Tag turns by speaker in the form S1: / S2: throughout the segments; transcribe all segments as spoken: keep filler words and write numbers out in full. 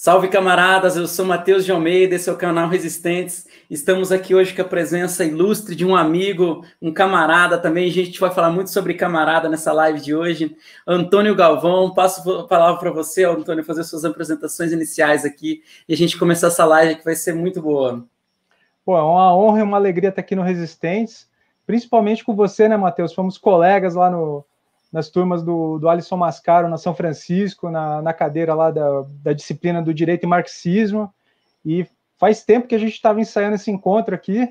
S1: Salve, camaradas! Eu sou Matheus de Almeida, esse é o canal Resistentes. Estamos aqui hoje com a presença ilustre de um amigo, um camarada também. A gente vai falar muito sobre camarada nessa live de hoje. Antônio Galvão, passo a palavra para você, Antônio, fazer suas apresentações iniciais aqui e a gente começar essa live que vai ser muito boa.
S2: Pô, é uma honra e uma alegria estar aqui no Resistentes, principalmente com você, né, Matheus? Fomos colegas lá no, nas turmas do, do Alisson Mascaro, na São Francisco, na, na cadeira lá da, da disciplina do Direito e Marxismo, e faz tempo que a gente estava ensaiando esse encontro aqui,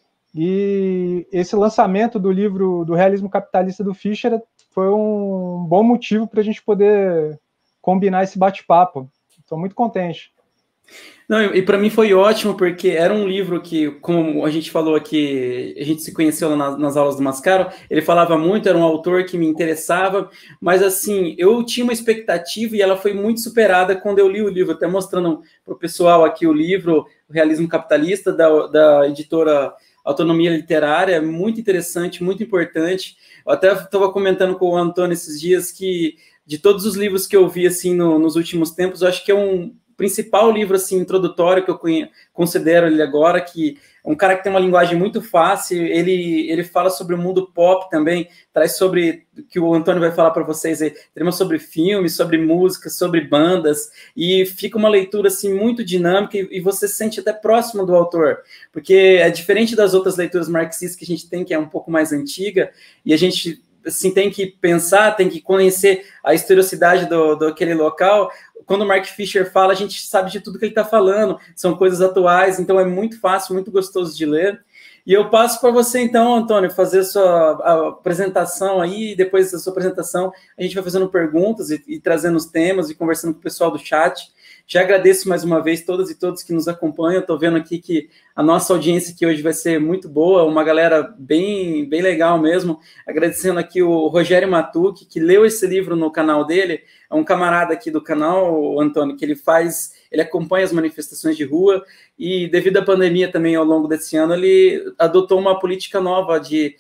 S2: e esse lançamento do livro do Realismo Capitalista do Fischer foi um bom motivo para a gente poder combinar esse bate-papo. Estou muito contente.
S1: Não, e para mim foi ótimo, porque era um livro que, como a gente falou aqui, a gente se conheceu nas, nas aulas do Mascaro, ele falava muito, era um autor que me interessava, mas assim, eu tinha uma expectativa e ela foi muito superada quando eu li o livro, até mostrando para o pessoal aqui o livro, o Realismo Capitalista, da, da editora Autonomia Literária, muito interessante, muito importante. Eu até estava comentando com o Antônio esses dias que, de todos os livros que eu vi assim, no, nos últimos tempos, eu acho que é um principal livro assim introdutório que eu considero ele agora, que é um cara que tem uma linguagem muito fácil, ele, ele fala sobre o mundo pop também, traz sobre, que o Antônio vai falar para vocês aí, temas sobre filmes, sobre música, sobre bandas, e fica uma leitura assim muito dinâmica e, e você se sente até próximo do autor, porque é diferente das outras leituras marxistas que a gente tem, que é um pouco mais antiga, e a gente assim, tem que pensar, tem que conhecer a historicidade do, do aquele local. Quando o Mark Fisher fala, a gente sabe de tudo que ele está falando, são coisas atuais, então é muito fácil, muito gostoso de ler. E eu passo para você, então, Antônio, fazer a sua a apresentação aí, e depois da sua apresentação, a gente vai fazendo perguntas e, e trazendo os temas e conversando com o pessoal do chat. Já agradeço mais uma vez todas e todos que nos acompanham. Estou vendo aqui que a nossa audiência aqui hoje vai ser muito boa, uma galera bem, bem legal mesmo. Agradecendo aqui o Rogério Matucci, que leu esse livro no canal dele. É um camarada aqui do canal, Antônio, que ele faz, ele acompanha as manifestações de rua e devido à pandemia também ao longo desse ano, ele adotou uma política nova de,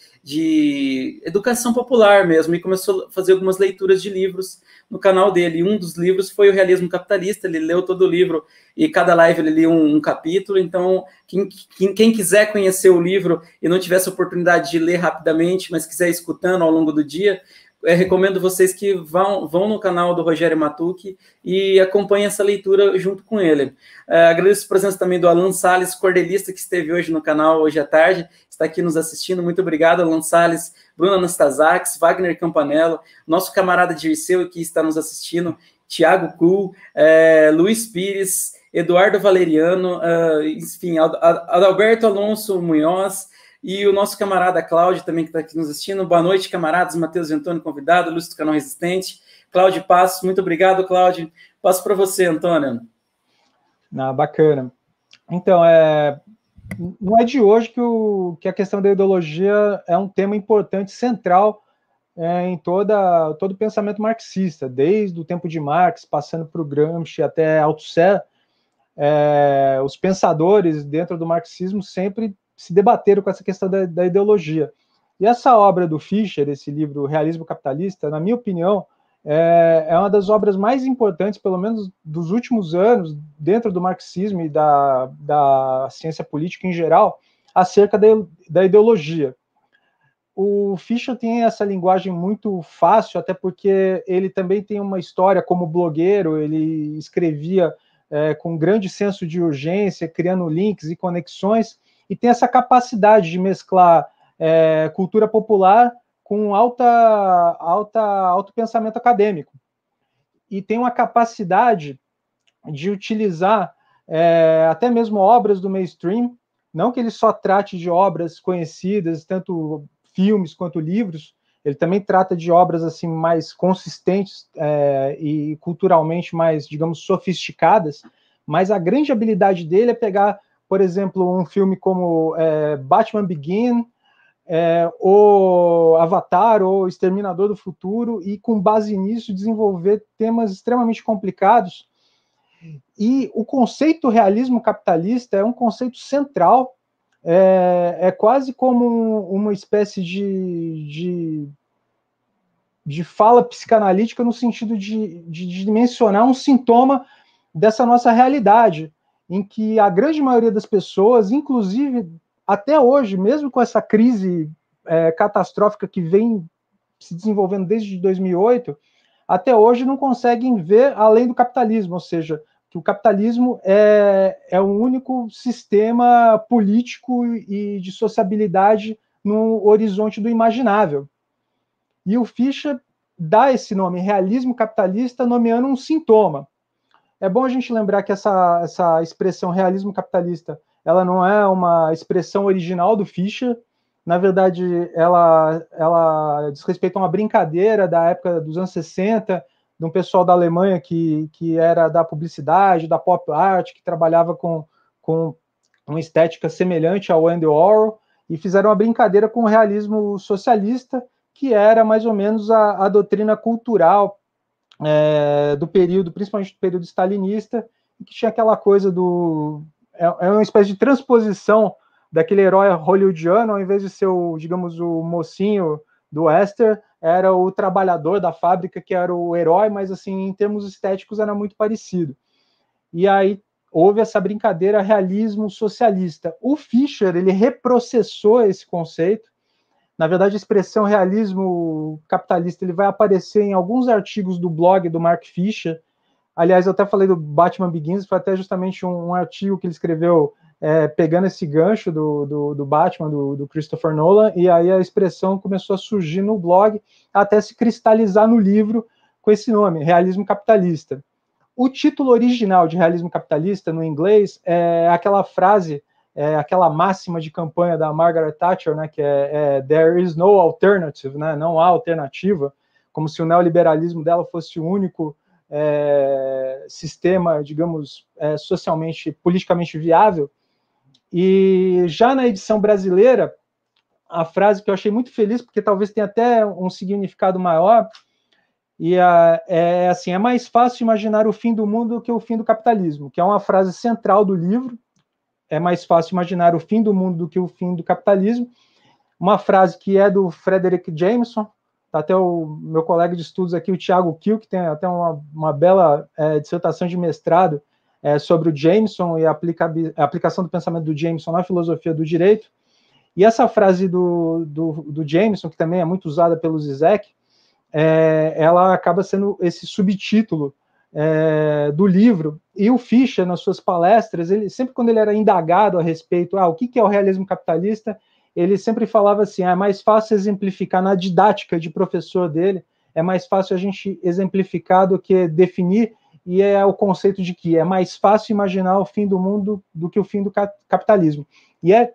S1: de educação popular mesmo e começou a fazer algumas leituras de livros no canal dele. E um dos livros foi o Realismo Capitalista, ele leu todo o livro e cada live ele lia um, um capítulo, então quem, quem, quem quiser conhecer o livro e não tivesse oportunidade de ler rapidamente, mas quiser ir escutando ao longo do dia, eu recomendo vocês que vão, vão no canal do Rogério Matucci e acompanhem essa leitura junto com ele. É, agradeço a presença também do Alan Salles, cordelista, que esteve hoje no canal, hoje à tarde, está aqui nos assistindo. Muito obrigado, Alan Salles, Bruno Anastasax, Wagner Campanello, nosso camarada Dirceu, que está nos assistindo, Tiago Kuhl, é, Luiz Pires, Eduardo Valeriano, uh, enfim, Adalberto Alonso Munhoz, e o nosso camarada Cláudio também, que está aqui nos assistindo. Boa noite, camaradas. Matheus e Antônio, convidado, Lúcio do canal Resistente. Cláudio Passos, muito obrigado, Cláudio. Passo para você, Antônio.
S2: Ah, bacana. Então, é, não é de hoje que, o, que a questão da ideologia é um tema importante, central é, em toda, todo o pensamento marxista, desde o tempo de Marx, passando por Gramsci até Althusser. É, os pensadores dentro do marxismo sempre se debateram com essa questão da, da ideologia. E essa obra do Fischer, esse livro Realismo Capitalista, na minha opinião, é, é uma das obras mais importantes, pelo menos dos últimos anos, dentro do marxismo e da, da ciência política em geral, acerca da, da ideologia. O Fischer tem essa linguagem muito fácil, até porque ele também tem uma história como blogueiro, ele escrevia é, com grande senso de urgência, criando links e conexões, e tem essa capacidade de mesclar é, cultura popular com alta, alta, alto pensamento acadêmico. E tem uma capacidade de utilizar é, até mesmo obras do mainstream, não que ele só trate de obras conhecidas, tanto filmes quanto livros, ele também trata de obras assim mais consistentes é, e culturalmente mais, digamos, sofisticadas, mas a grande habilidade dele é pegar, por exemplo, um filme como é, Batman Begins, é, ou Avatar, ou Exterminador do Futuro, e com base nisso desenvolver temas extremamente complicados. E o conceito realismo capitalista é um conceito central, é, é quase como uma espécie de, de, de fala psicanalítica no sentido de, de, de mencionar um sintoma dessa nossa realidade, em que a grande maioria das pessoas, inclusive até hoje, mesmo com essa crise é, catastrófica que vem se desenvolvendo desde dois mil e oito, até hoje não conseguem ver além do capitalismo, ou seja, que o capitalismo é, é o único sistema político e de sociabilidade no horizonte do imaginável. E o Fischer dá esse nome, realismo capitalista, nomeando um sintoma. É bom a gente lembrar que essa, essa expressão realismo capitalista, ela não é uma expressão original do Fischer. Na verdade, ela, ela diz respeito a uma brincadeira da época dos anos sessenta, de um pessoal da Alemanha que, que era da publicidade, da pop art, que trabalhava com, com uma estética semelhante ao Andy Warhol, e fizeram uma brincadeira com o realismo socialista, que era mais ou menos a, a doutrina cultural é, do período, principalmente do período stalinista, que tinha aquela coisa do... É, é uma espécie de transposição daquele herói hollywoodiano, ao invés de ser, o, digamos, o mocinho do western, era o trabalhador da fábrica que era o herói, mas, assim, em termos estéticos era muito parecido. E aí houve essa brincadeira realismo socialista. O Fischer, ele reprocessou esse conceito. Na verdade, a expressão realismo capitalista ele vai aparecer em alguns artigos do blog do Mark Fisher. Aliás, eu até falei do Batman Begins, foi até justamente um, um artigo que ele escreveu é, pegando esse gancho do, do, do Batman, do, do Christopher Nolan, e aí a expressão começou a surgir no blog, até se cristalizar no livro com esse nome, Realismo Capitalista. O título original de Realismo Capitalista, no inglês, é aquela frase, é aquela máxima de campanha da Margaret Thatcher, né, que é, é there is no alternative, né, não há alternativa, como se o neoliberalismo dela fosse o único é, sistema, digamos, é, socialmente, politicamente viável. E já na edição brasileira, a frase que eu achei muito feliz, porque talvez tenha até um significado maior, e a, é assim, é mais fácil imaginar o fim do mundo do que o fim do capitalismo, que é uma frase central do livro. É mais fácil imaginar o fim do mundo do que o fim do capitalismo. Uma frase que é do Frederick Jameson, tá até o meu colega de estudos aqui, o Thiago Kiel, que tem até uma, uma bela é, dissertação de mestrado é, sobre o Jameson e a, aplica, a aplicação do pensamento do Jameson na filosofia do direito. E essa frase do, do, do Jameson, que também é muito usada pelo Zizek, é, ela acaba sendo esse subtítulo É, do livro. E o Fischer, nas suas palestras, ele sempre quando ele era indagado a respeito, ah, o que, que é o realismo capitalista, ele sempre falava assim, ah, é mais fácil exemplificar na didática de professor dele, é mais fácil a gente exemplificar do que definir, e é o conceito de que é mais fácil imaginar o fim do mundo do que o fim do capitalismo. E é,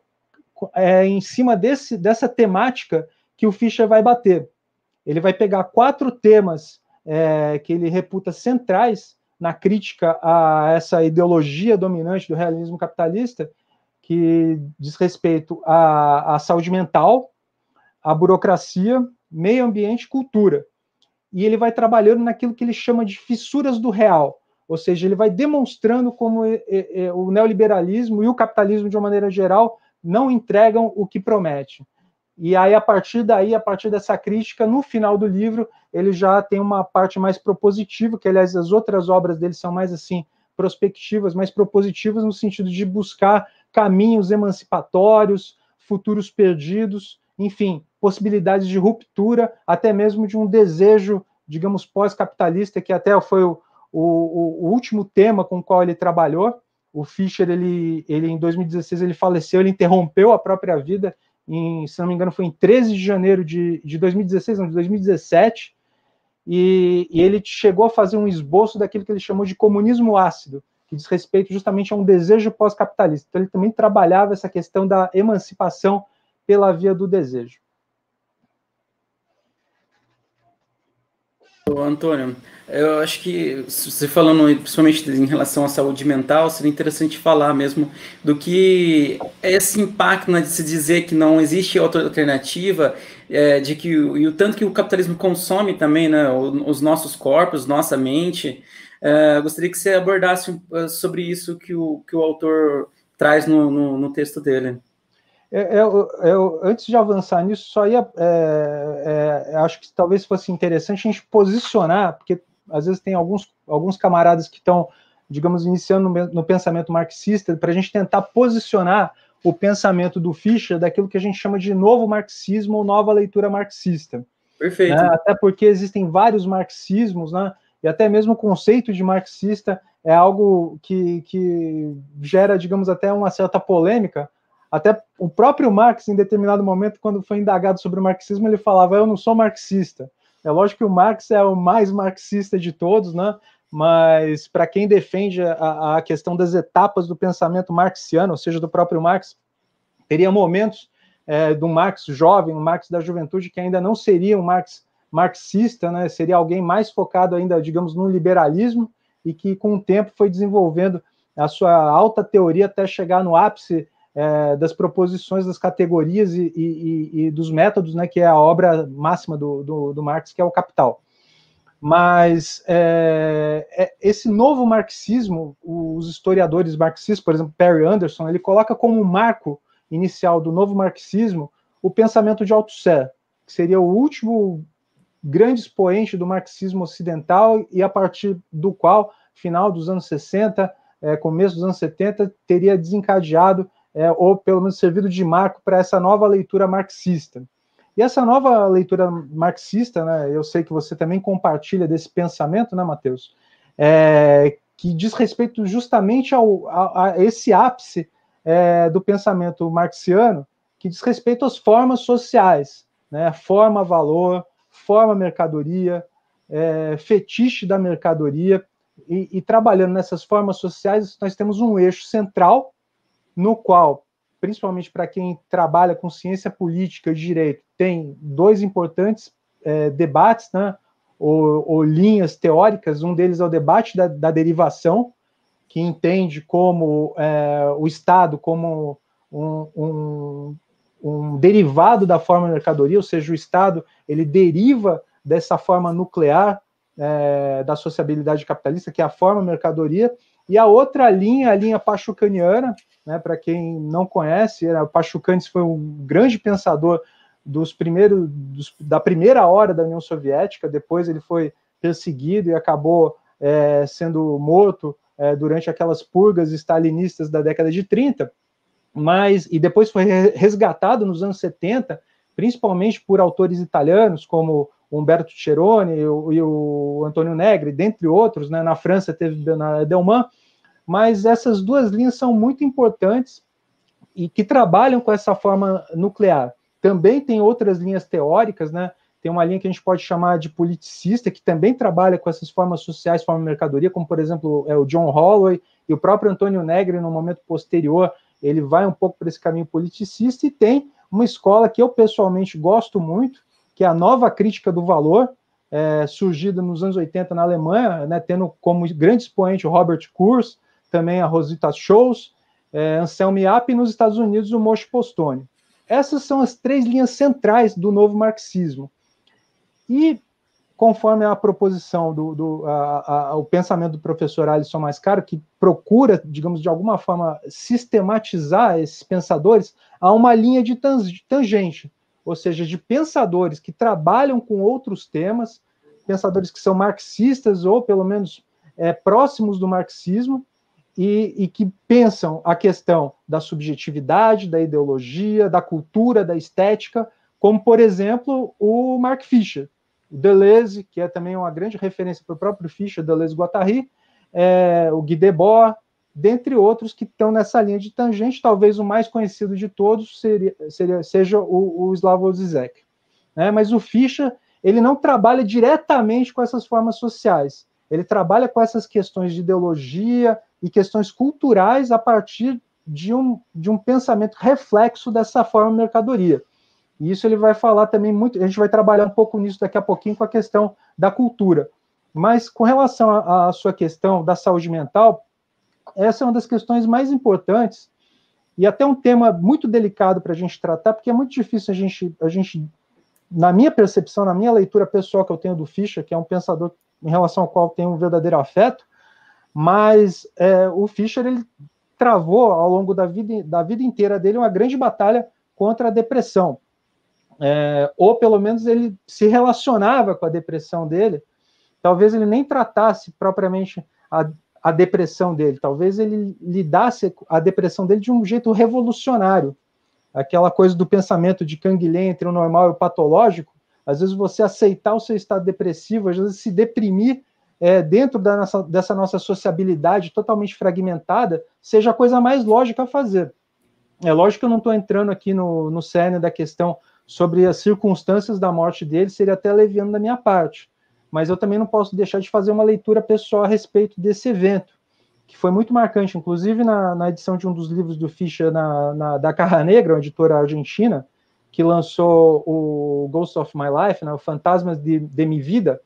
S2: é em cima desse, dessa temática que o Fischer vai bater. Ele vai pegar quatro temas É, que ele reputa centrais na crítica a essa ideologia dominante do realismo capitalista, que diz respeito à, à saúde mental, à burocracia, meio ambiente e cultura. E ele vai trabalhando naquilo que ele chama de fissuras do real, ou seja, ele vai demonstrando como é, é, o neoliberalismo e o capitalismo, de uma maneira geral, não entregam o que promete. E aí, a partir daí, a partir dessa crítica, no final do livro, ele já tem uma parte mais propositiva, que, aliás, as outras obras dele são mais, assim, prospectivas, mais propositivas, no sentido de buscar caminhos emancipatórios, futuros perdidos, enfim, possibilidades de ruptura, até mesmo de um desejo, digamos, pós-capitalista, que até foi o, o, o último tema com o qual ele trabalhou. O Fischer, ele, ele, em dois mil e dezesseis, ele faleceu, ele interrompeu a própria vida, Em, se não me engano, foi em treze de janeiro de, de dois mil e dezesseis, não, de dois mil e dezessete, e, e ele chegou a fazer um esboço daquilo que ele chamou de comunismo ácido, que diz respeito justamente a um desejo pós-capitalista. Então, ele também trabalhava essa questão da emancipação pela via do desejo.
S1: Antônio, eu acho que você falando principalmente em relação à saúde mental, seria interessante falar mesmo do que é esse impacto, né, de se dizer que não existe outra alternativa, é, de que e o tanto que o capitalismo consome também, né, os nossos corpos, nossa mente. É, gostaria que você abordasse sobre isso que o, que o autor traz no, no, no texto dele.
S2: Eu, eu, antes de avançar nisso, só ia, é, é, acho que talvez fosse interessante a gente posicionar, porque às vezes tem alguns, alguns camaradas que estão digamos, iniciando no, no pensamento marxista, para a gente tentar posicionar o pensamento do Fischer daquilo que a gente chama de novo marxismo ou nova leitura marxista.
S1: Perfeito.
S2: Né? Até porque existem vários marxismos, né? E até mesmo o conceito de marxista é algo que, que gera, digamos, até uma certa polêmica. Até o próprio Marx, em determinado momento, quando foi indagado sobre o marxismo, ele falava, eu não sou marxista. É lógico que o Marx é o mais marxista de todos, né? Mas para quem defende a, a questão das etapas do pensamento marxiano, ou seja, do próprio Marx, teria momentos é, do Marx jovem, um Marx da juventude, que ainda não seria um Marx marxista, né? Seria alguém mais focado ainda, digamos, no liberalismo, e que com o tempo foi desenvolvendo a sua alta teoria até chegar no ápice é, das proposições, das categorias e, e, e dos métodos, né, que é a obra máxima do, do, do Marx, que é o Capital. Mas é, é, esse novo marxismo, os historiadores marxistas, por exemplo, Perry Anderson, ele coloca como um marco inicial do novo marxismo o pensamento de Althusser, que seria o último grande expoente do marxismo ocidental e a partir do qual, final dos anos sessenta, é, começo dos anos setenta, teria desencadeado, é, ou pelo menos servido de marco para essa nova leitura marxista. E essa nova leitura marxista, né, eu sei que você também compartilha desse pensamento, né, Matheus, é, que diz respeito justamente ao, a, a esse ápice é, do pensamento marxiano, que diz respeito às formas sociais, né, forma valor, forma mercadoria, é, fetiche da mercadoria, e, e trabalhando nessas formas sociais, nós temos um eixo central, no qual, principalmente para quem trabalha com ciência política e direito, tem dois importantes é, debates, né, ou, ou linhas teóricas. Um deles é o debate da, da derivação, que entende como é, o Estado como um, um, um derivado da forma mercadoria, ou seja, o Estado ele deriva dessa forma nuclear é, da sociabilidade capitalista, que é a forma mercadoria. E a outra linha, a linha pachucaniana, né, para quem não conhece, o Pachucanes foi um grande pensador dos primeiros, dos, da primeira hora da União Soviética. Depois ele foi perseguido e acabou é, sendo morto é, durante aquelas purgas stalinistas da década de trinta, mas, e depois foi resgatado nos anos setenta, principalmente por autores italianos como Umberto Ceroni e o, e o Antonio Negri, dentre outros, né? Na França teve Bernard Delman, mas essas duas linhas são muito importantes e que trabalham com essa forma nuclear. Também tem outras linhas teóricas, né? Tem uma linha que a gente pode chamar de politicista, que também trabalha com essas formas sociais, forma mercadoria, como, por exemplo, é o John Holloway, e o próprio Antonio Negri, no momento posterior, ele vai um pouco para esse caminho politicista, e tem uma escola que eu pessoalmente gosto muito, que é a nova crítica do valor, é, surgida nos anos oitenta na Alemanha, né, tendo como grande expoente o Robert Kurz, também a Rosita Scholz, é, Anselm Yapp, e nos Estados Unidos o Moshe Postone. Essas são as três linhas centrais do novo marxismo. E, conforme a proposição, do, do a, a, o pensamento do professor Alisson Mascaro, que procura, digamos, de alguma forma, sistematizar esses pensadores, há uma linha de tangente, ou seja, de pensadores que trabalham com outros temas, pensadores que são marxistas ou, pelo menos, é, próximos do marxismo, e, e que pensam a questão da subjetividade, da ideologia, da cultura, da estética, como, por exemplo, o Mark Fisher, o Deleuze, que é também uma grande referência para o próprio Fischer, Deleuze e Guattari, é, o Guy Debord, dentre outros que estão nessa linha de tangente. Talvez o mais conhecido de todos seria, seria, seja o, o Slavoj Zizek. Né? Mas o Fischer, ele não trabalha diretamente com essas formas sociais, ele trabalha com essas questões de ideologia e questões culturais a partir de um, de um pensamento reflexo dessa forma mercadoria. E isso ele vai falar também muito, a gente vai trabalhar um pouco nisso daqui a pouquinho com a questão da cultura. Mas com relação à sua questão da saúde mental, essa é uma das questões mais importantes e até um tema muito delicado para a gente tratar, porque é muito difícil a gente, a gente, na minha percepção, na minha leitura pessoal que eu tenho do Fischer, que é um pensador em relação ao qual eu tenho um verdadeiro afeto, mas é, o Fischer, ele travou ao longo da vida, da vida inteira dele uma grande batalha contra a depressão. É, ou pelo menos ele se relacionava com a depressão dele, talvez ele nem tratasse propriamente a, a depressão dele, talvez ele lidasse a depressão dele de um jeito revolucionário. Aquela coisa do pensamento de Canguilhem entre o normal e o patológico, às vezes você aceitar o seu estado depressivo, às vezes se deprimir é, dentro da nossa, dessa nossa sociabilidade totalmente fragmentada, seja a coisa mais lógica a fazer. É lógico que eu não estou entrando aqui no, no cerne da questão sobre as circunstâncias da morte dele, seria até leviano da minha parte. Mas eu também não posso deixar de fazer uma leitura pessoal a respeito desse evento, que foi muito marcante, inclusive na, na edição de um dos livros do Fischer na, na, da Caja Negra, uma editora argentina, que lançou o Ghost of My Life, né, o Fantasmas de, de Mi Vida,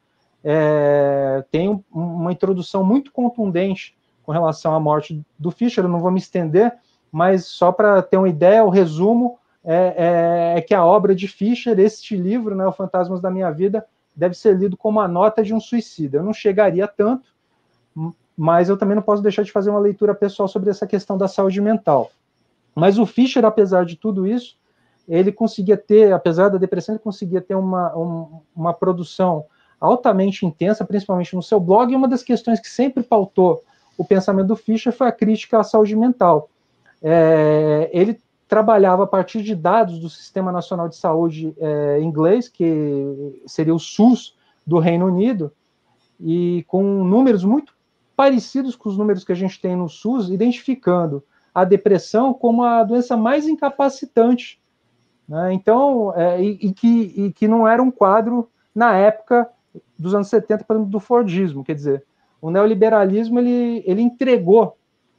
S2: é, tem um, uma introdução muito contundente com relação à morte do Fischer. Eu não vou me estender, mas só para ter uma ideia, o resumo é, é, é que a obra de Fischer, este livro, né, o Fantasmas da Minha Vida, deve ser lido como a nota de um suicida. Eu não chegaria tanto, mas eu também não posso deixar de fazer uma leitura pessoal sobre essa questão da saúde mental. Mas o Fischer, apesar de tudo isso, ele conseguia ter, apesar da depressão, ele conseguia ter uma, um, uma produção altamente intensa, principalmente no seu blog, e uma das questões que sempre pautou o pensamento do Fischer foi a crítica à saúde mental. É, ele trabalhava a partir de dados do Sistema Nacional de Saúde é, inglês, que seria o SUS do Reino Unido, e com números muito parecidos com os números que a gente tem no SUS, identificando a depressão como a doença mais incapacitante, né? Então, é, e, e, que, e que não era um quadro, na época dos anos setenta, por exemplo, do Fordismo. Quer dizer, o neoliberalismo ele, ele entregou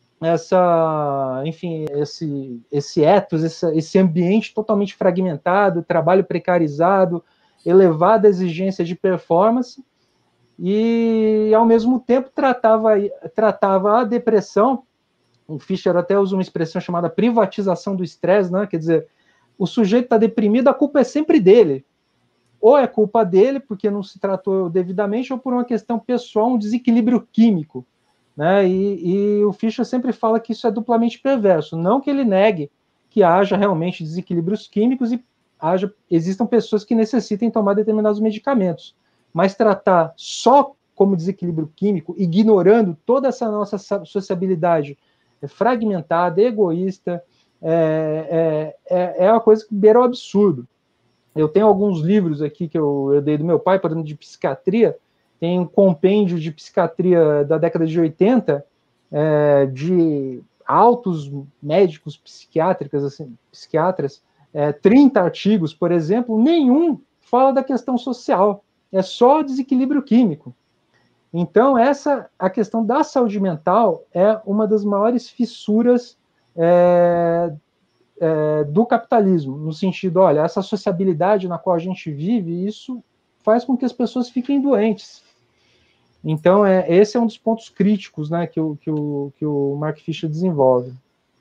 S2: essa, enfim, esse, esse ethos, esse, esse ambiente totalmente fragmentado, trabalho precarizado, elevada exigência de performance, e, ao mesmo tempo, tratava, tratava a depressão. O Fischer até usa uma expressão chamada privatização do estresse, né? Quer dizer, o sujeito está deprimido, a culpa é sempre dele. Ou é culpa dele, porque não se tratou devidamente, ou por uma questão pessoal, um desequilíbrio químico, né? E, e o Fischer sempre fala que isso é duplamente perverso. Não que ele negue que haja realmente desequilíbrios químicos e haja, existam pessoas que necessitem tomar determinados medicamentos, mas tratar só como desequilíbrio químico, ignorando toda essa nossa sociabilidade fragmentada, egoísta, é, é, é uma coisa que beira o absurdo. Eu tenho alguns livros aqui que eu, eu dei do meu pai, por exemplo, de psiquiatria. Tem um compêndio de psiquiatria da década de oitenta, é, de altos médicos psiquiátricas, assim, psiquiatras, é, trinta artigos, por exemplo, nenhum fala da questão social, é só desequilíbrio químico. Então, essa, a questão da saúde mental é uma das maiores fissuras é, é, do capitalismo, no sentido, olha, essa sociabilidade na qual a gente vive, isso faz com que as pessoas fiquem doentes. Então, é, esse é um dos pontos críticos, né, que, o, que, o, que o Mark Fisher desenvolve.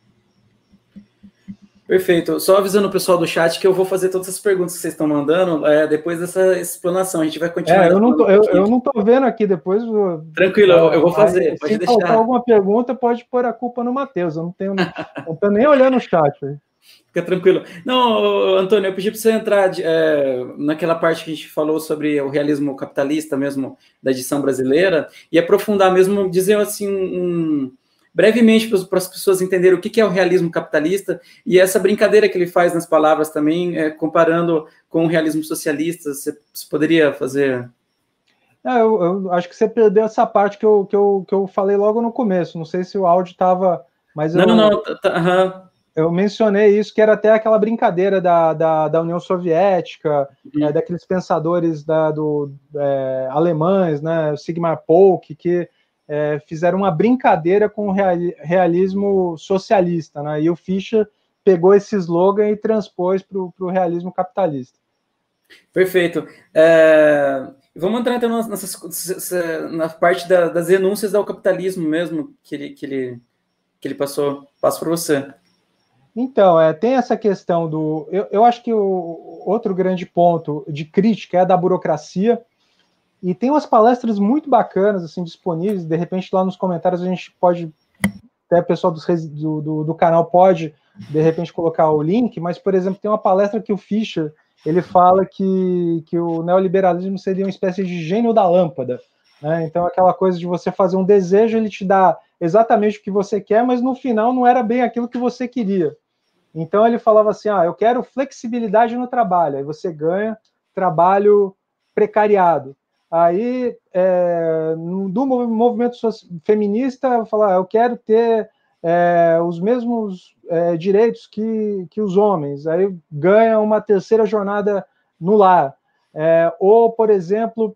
S1: Perfeito. Só avisando o pessoal do chat que eu vou fazer todas as perguntas que vocês estão mandando é, depois dessa explanação. A gente vai continuar.
S2: É, eu não tô, eu, eu não tô vendo aqui depois. Eu,
S1: Tranquilo, eu, eu vou fazer. Pode
S2: se
S1: deixar.
S2: Se faltar alguma pergunta, pode pôr a culpa no Matheus. Eu não tenho, não tô nem olhando o chat. Véio.
S1: Fica tranquilo. Não, Antônio, eu pedi para você entrar é, naquela parte que a gente falou sobre o realismo capitalista mesmo da edição brasileira e aprofundar mesmo, dizer assim, um, brevemente para as pessoas entenderem o que é o realismo capitalista e essa brincadeira que ele faz nas palavras também, é, comparando com o realismo socialista. Você, você poderia fazer...
S2: É, eu, eu acho que você perdeu essa parte que eu, que, eu, que eu falei logo no começo. Não sei se o áudio estava... Mas
S1: não,
S2: eu...
S1: não, não. Tá, tá, uh-huh.
S2: Eu mencionei isso, que era até aquela brincadeira da, da, da União Soviética, uhum. é, daqueles pensadores da, do, é, alemães, né, Sigmar Polk, que é, fizeram uma brincadeira com o realismo socialista, né, e o Fischer pegou esse slogan e transpôs para o realismo capitalista.
S1: Perfeito. É, vamos entrar então nessa, na parte da, das renúncias ao capitalismo mesmo, que ele, que ele, que ele passou. Passo para você.
S2: Então, é, tem essa questão do... Eu, eu acho que o outro grande ponto de crítica é a da burocracia, e tem umas palestras muito bacanas, assim, disponíveis, de repente lá nos comentários a gente pode, até o pessoal dos, do, do, do canal pode, de repente, colocar o link, mas, por exemplo, tem uma palestra que o Fischer, ele fala que, que o neoliberalismo seria uma espécie de gênio da lâmpada, né? Então, aquela coisa de você fazer um desejo, ele te dá exatamente o que você quer, mas no final não era bem aquilo que você queria. Então, ele falava assim, ah, eu quero flexibilidade no trabalho, aí você ganha trabalho precariado. Aí, é, do movimento feminista, falar, eu quero ter é, os mesmos é, direitos que, que os homens. Aí ganha uma terceira jornada no lar. É, ou, por exemplo,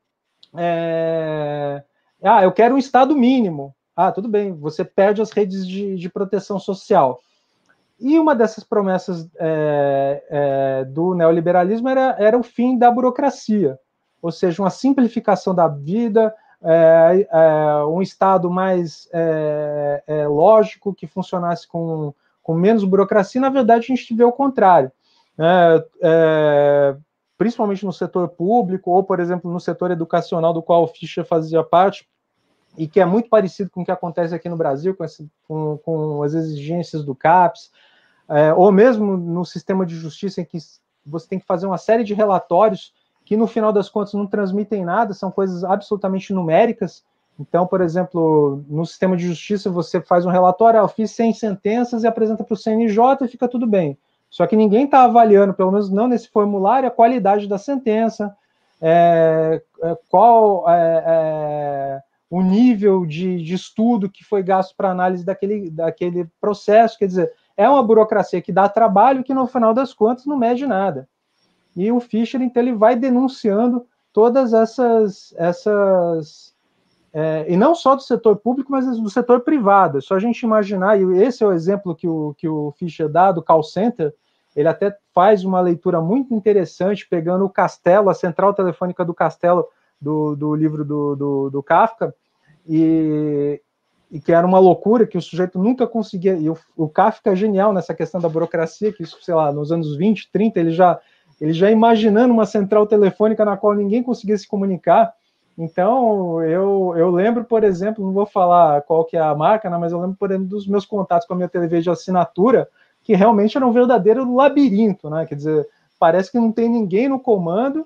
S2: é, ah, eu quero um estado mínimo. Ah, tudo bem, você perde as redes de, de proteção social. E uma dessas promessas é, é, do neoliberalismo era, era o fim da burocracia, ou seja, uma simplificação da vida, é, é, um Estado mais é, é, lógico, que funcionasse com, com menos burocracia. Na verdade, a gente vê o contrário. É, é, principalmente no setor público, ou, por exemplo, no setor educacional, do qual o Fischer fazia parte, e que é muito parecido com o que acontece aqui no Brasil, com, esse, com, com as exigências do CAPES, é, ou mesmo no sistema de justiça, em que você tem que fazer uma série de relatórios que, no final das contas, não transmitem nada, são coisas absolutamente numéricas. Então, por exemplo, no sistema de justiça, você faz um relatório, ah, eu fiz cem sentenças e apresenta para o C N J e fica tudo bem. Só que ninguém está avaliando, pelo menos não nesse formulário, a qualidade da sentença, é, é, qual é, é, o nível de, de estudo que foi gasto para análise daquele, daquele processo. Quer dizer, é uma burocracia que dá trabalho, que no final das contas não mede nada. E o Fischer, então, ele vai denunciando todas essas, essas é, e não só do setor público, mas do setor privado. É só a gente imaginar, e esse é o exemplo que o, que o Fischer dá do call center. Ele até faz uma leitura muito interessante, pegando o Castelo, a central telefônica do Castelo, do, do livro do, do, do Kafka, e, e que era uma loucura, que o sujeito nunca conseguia, e o, o Kafka é genial nessa questão da burocracia, que isso, sei lá, nos anos vinte, trinta, ele já, ele já imaginando uma central telefônica na qual ninguém conseguia se comunicar. Então, eu, eu lembro, por exemplo, não vou falar qual que é a marca, né, mas eu lembro, por exemplo, dos meus contatos com a minha T V de assinatura, que realmente era um verdadeiro labirinto, né? Quer dizer, parece que não tem ninguém no comando,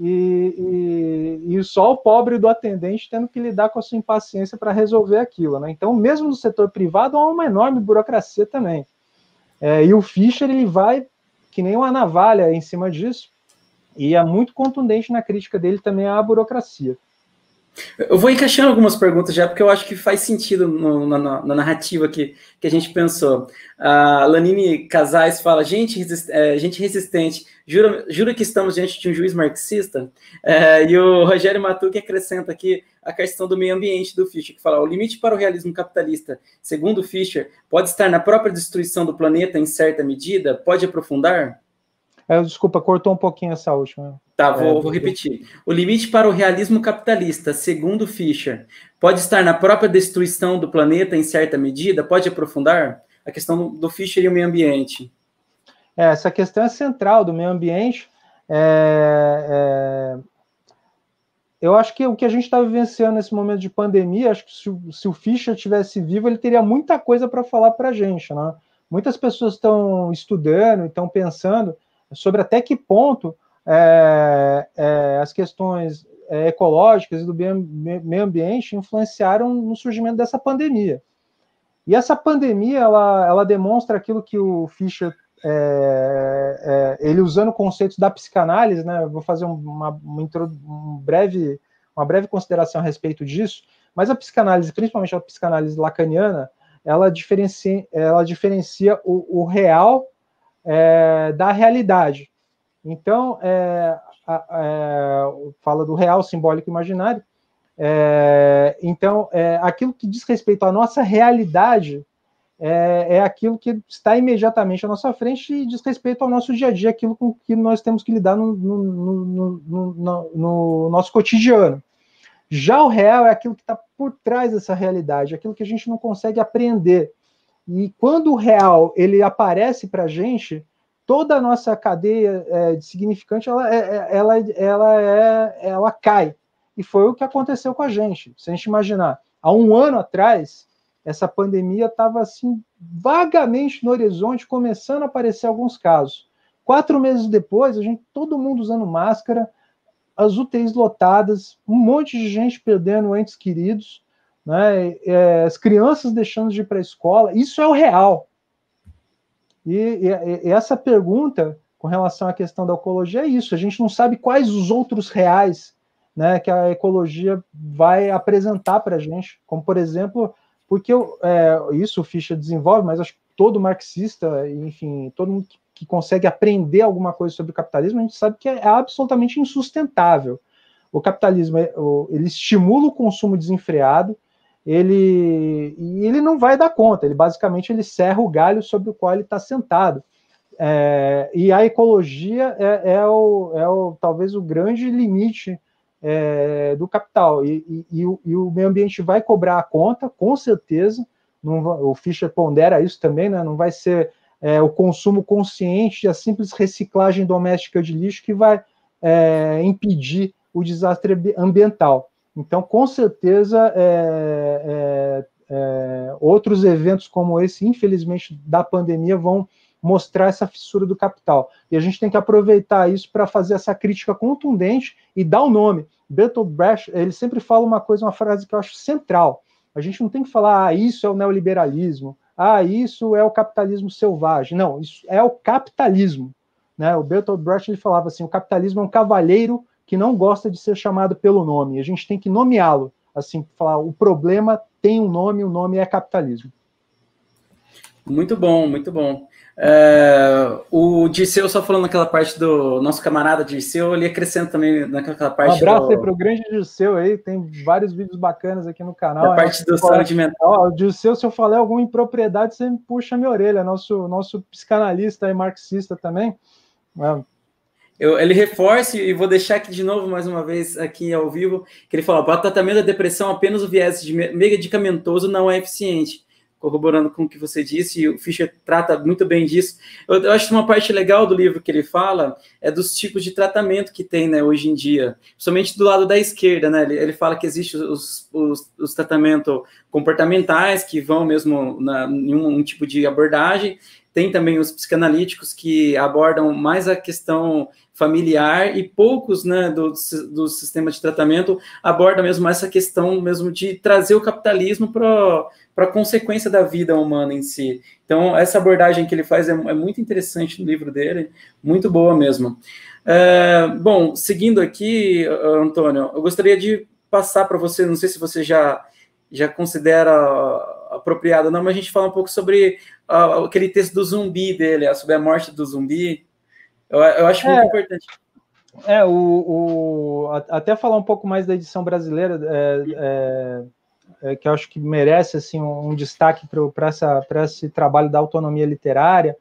S2: E, e, e só o pobre do atendente tendo que lidar com a sua impaciência para resolver aquilo, né? Então, mesmo no setor privado, há uma enorme burocracia também. É, e o Fischer, ele vai que nem uma navalha em cima disso, e é muito contundente na crítica dele também à burocracia.
S1: Eu vou encaixando algumas perguntas já, porque eu acho que faz sentido no, na, na narrativa que, que a gente pensou. A Lanine Casais fala, gente, resist, é, gente resistente, jura, jura que estamos diante de um juiz marxista? É, e o Rogério Matuque acrescenta aqui a questão do meio ambiente do Fischer, que fala, o limite para o realismo capitalista, segundo Fischer, pode estar na própria destruição do planeta em certa medida? Pode aprofundar?
S2: É, desculpa, cortou um pouquinho essa última.
S1: Tá, vou, é, vou repetir. O limite para o realismo capitalista, segundo Fischer, pode estar na própria destruição do planeta em certa medida? Pode aprofundar? A questão do Fischer e o meio ambiente.
S2: É, essa questão é central do meio ambiente. É, é, eu acho que o que a gente está vivenciando nesse momento de pandemia, acho que se, se o Fischer tivesse vivo, ele teria muita coisa para falar para a gente, né? Muitas pessoas estão estudando, estão pensando sobre até que ponto é, é, as questões é, ecológicas e do meio ambiente influenciaram no surgimento dessa pandemia. E essa pandemia, ela, ela demonstra aquilo que o Fischer, é, é, ele usando conceitos da psicanálise, né, eu vou fazer uma, uma, um breve, uma breve consideração a respeito disso, mas a psicanálise, principalmente a psicanálise lacaniana, ela diferencia, ela diferencia o, o real é, da realidade. Então, é, é, fala do real, simbólico e imaginário. É, então, é, aquilo que diz respeito à nossa realidade é, é aquilo que está imediatamente à nossa frente e diz respeito ao nosso dia a dia, aquilo com que nós temos que lidar no, no, no, no, no nosso cotidiano. Já o real é aquilo que está por trás dessa realidade, aquilo que a gente não consegue apreender. E quando o real ele aparece para a gente, toda a nossa cadeia é, de significante ela, é, ela, ela, é, ela cai. E foi o que aconteceu com a gente. Se a gente imaginar, há um ano atrás, essa pandemia estava assim, vagamente no horizonte, começando a aparecer alguns casos. Quatro meses depois, a gente, todo mundo usando máscara, as U T Is lotadas, um monte de gente perdendo entes queridos, né? É, as crianças deixando de ir para a escola, isso é o real. E, e, e essa pergunta, com relação à questão da ecologia, é isso, a gente não sabe quais os outros reais, né, que a ecologia vai apresentar para a gente, como, por exemplo, porque é, isso o Fischer desenvolve, mas acho que todo marxista, enfim, todo mundo que, que consegue aprender alguma coisa sobre o capitalismo, a gente sabe que é absolutamente insustentável. O capitalismo, ele estimula o consumo desenfreado, ele, e ele não vai dar conta, ele basicamente ele serra o galho sobre o qual ele está sentado. É, e a ecologia é, é, o, é o, talvez o grande limite é, do capital, e, e, e, o, e o meio ambiente vai cobrar a conta, com certeza, não, o Fischer pondera isso também, né, não vai ser é, o consumo consciente e a simples reciclagem doméstica de lixo que vai é, impedir o desastre ambiental. Então, com certeza, é, é, é, outros eventos como esse, infelizmente, da pandemia, vão mostrar essa fissura do capital. E a gente tem que aproveitar isso para fazer essa crítica contundente e dar o nome. Bertolt Brecht, ele sempre fala uma coisa, uma frase que eu acho central. A gente não tem que falar, ah, isso é o neoliberalismo, ah, isso é o capitalismo selvagem. Não, isso é o capitalismo. Né? O Bertolt Brecht ele falava assim, o capitalismo é um cavalheiro que não gosta de ser chamado pelo nome. A gente tem que nomeá-lo. Assim, falar, o problema tem um nome, o nome é capitalismo.
S1: Muito bom, muito bom. É, o Dirceu, só falando naquela parte do nosso camarada Dirceu, ele acrescenta também naquela parte.
S2: Um abraço
S1: do...
S2: aí para o grande Dirceu aí, tem vários vídeos bacanas aqui no canal.
S1: Da parte do saúde mental.
S2: O Dirceu, se eu falar alguma impropriedade, você me puxa a minha orelha, nosso, nosso psicanalista e marxista também. É.
S1: Eu, ele reforça, e vou deixar aqui de novo, mais uma vez, aqui ao vivo, que ele fala, para o tratamento da depressão, apenas o viés de medicamentoso não é eficiente. Corroborando com o que você disse, e o Fischer trata muito bem disso. Eu, eu acho que uma parte legal do livro que ele fala é dos tipos de tratamento que tem, né, hoje em dia, principalmente do lado da esquerda, né, ele, ele fala que existem os, os, os tratamentos comportamentais, que vão mesmo na, em um, um tipo de abordagem, tem também os psicanalíticos que abordam mais a questão familiar e poucos, né, do, do sistema de tratamento abordam mesmo essa questão mesmo de trazer o capitalismo para para a consequência da vida humana em si. Então, essa abordagem que ele faz é, é muito interessante no livro dele, muito boa mesmo. É, bom, seguindo aqui, Antônio, eu gostaria de passar para você, não sei se você já, já considera apropriado ou não, mas a gente fala um pouco sobre uh, aquele texto do zumbi dele, sobre a morte do zumbi. Eu, eu acho muito é, importante.
S2: É, o, o, até falar um pouco mais da edição brasileira, é, é... É, que eu acho que merece assim, um, um destaque para esse trabalho da autonomia literária,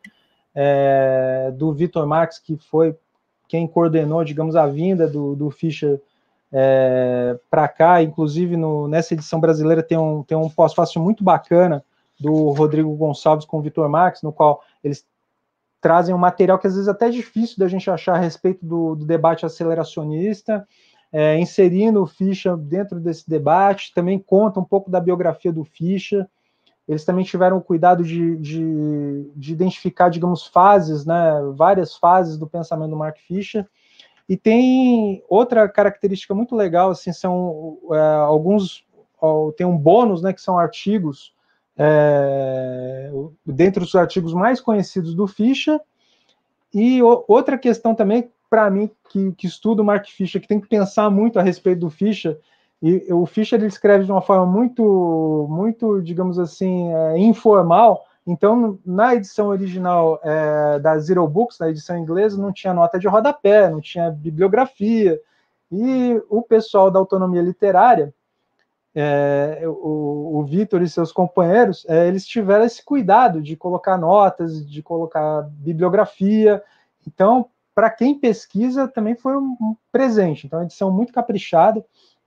S2: é, do Vitor Marx, que foi quem coordenou, digamos, a vinda do, do Fischer é, para cá. Inclusive, no, nessa edição brasileira tem um, tem um pós-fácil muito bacana do Rodrigo Gonçalves com o Vitor Marx, no qual eles trazem um material que às vezes é até difícil da gente achar a respeito do, do debate aceleracionista, É, inserindo o Fischer dentro desse debate, também conta um pouco da biografia do Fischer. Eles também tiveram o cuidado de, de, de identificar, digamos, fases, né, várias fases do pensamento do Mark Fisher. E tem outra característica muito legal, assim, são é, alguns, ó, tem um bônus, né, que são artigos, é, dentre os artigos mais conhecidos do Fischer. E o, outra questão também, para mim, que, que estudo o Mark Fisher, que tem que pensar muito a respeito do Fisher, e o Fisher ele escreve de uma forma muito, muito, digamos assim, é, informal. Então, na edição original é, da Zero Books, na edição inglesa, não tinha nota de rodapé, não tinha bibliografia, e o pessoal da autonomia literária, é, o, o Vitor e seus companheiros, é, eles tiveram esse cuidado de colocar notas, de colocar bibliografia. Então, para quem pesquisa, também foi um presente. Então, a edição muito caprichada.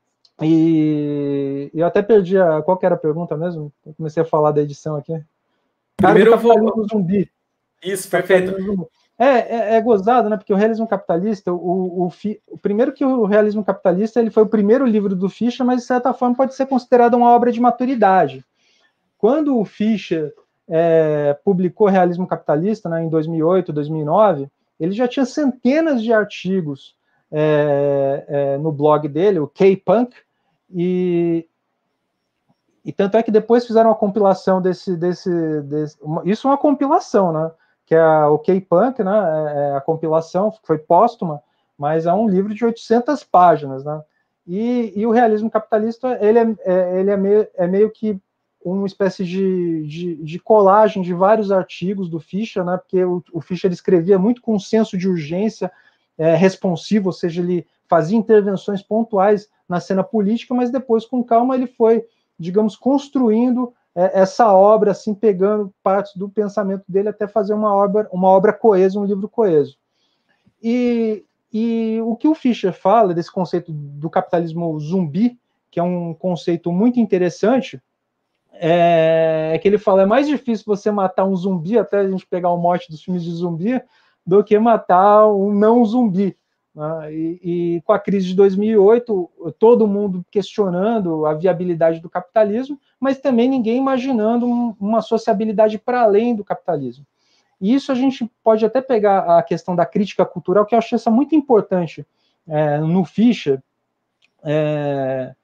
S2: E eu até perdi a... Qual que era a pergunta mesmo? Eu comecei a falar da edição aqui.
S1: Primeiro eu vou...
S2: Zumbi.
S1: Isso, perfeito.
S2: É, é, é gozado, né? Porque o realismo capitalista, o, o, fi... o primeiro que o realismo capitalista ele foi o primeiro livro do Fischer, mas de certa forma pode ser considerado uma obra de maturidade. Quando o Fischer é, publicou o Realismo Capitalista, né, em dois mil e oito, dois mil e nove, ele já tinha centenas de artigos é, é, no blog dele, o K-Punk, e, e tanto é que depois fizeram uma compilação desse, desse, desse uma, isso é uma compilação, né, que é a, o K-Punk, né, é a compilação, que foi póstuma, mas é um livro de oitocentas páginas, né, e, e o realismo capitalista, ele é, é, ele é, meio, é meio que uma espécie de, de, de colagem de vários artigos do Fischer, né, porque o, o Fischer escrevia muito com um senso de urgência é, responsivo, ou seja, ele fazia intervenções pontuais na cena política, mas depois, com calma, ele foi, digamos, construindo é, essa obra, assim, pegando partes do pensamento dele até fazer uma obra, uma obra coesa, um livro coeso. E, e o que o Fischer fala desse conceito do capitalismo zumbi, que é um conceito muito interessante, é que ele fala, é mais difícil você matar um zumbi, até a gente pegar o mote dos filmes de zumbi, do que matar um não zumbi. Né? E, e com a crise de dois mil e oito, todo mundo questionando a viabilidade do capitalismo, mas também ninguém imaginando um, uma sociabilidade para além do capitalismo. E isso a gente pode até pegar a questão da crítica cultural, que eu acho essa muito importante é, no Fischer, é,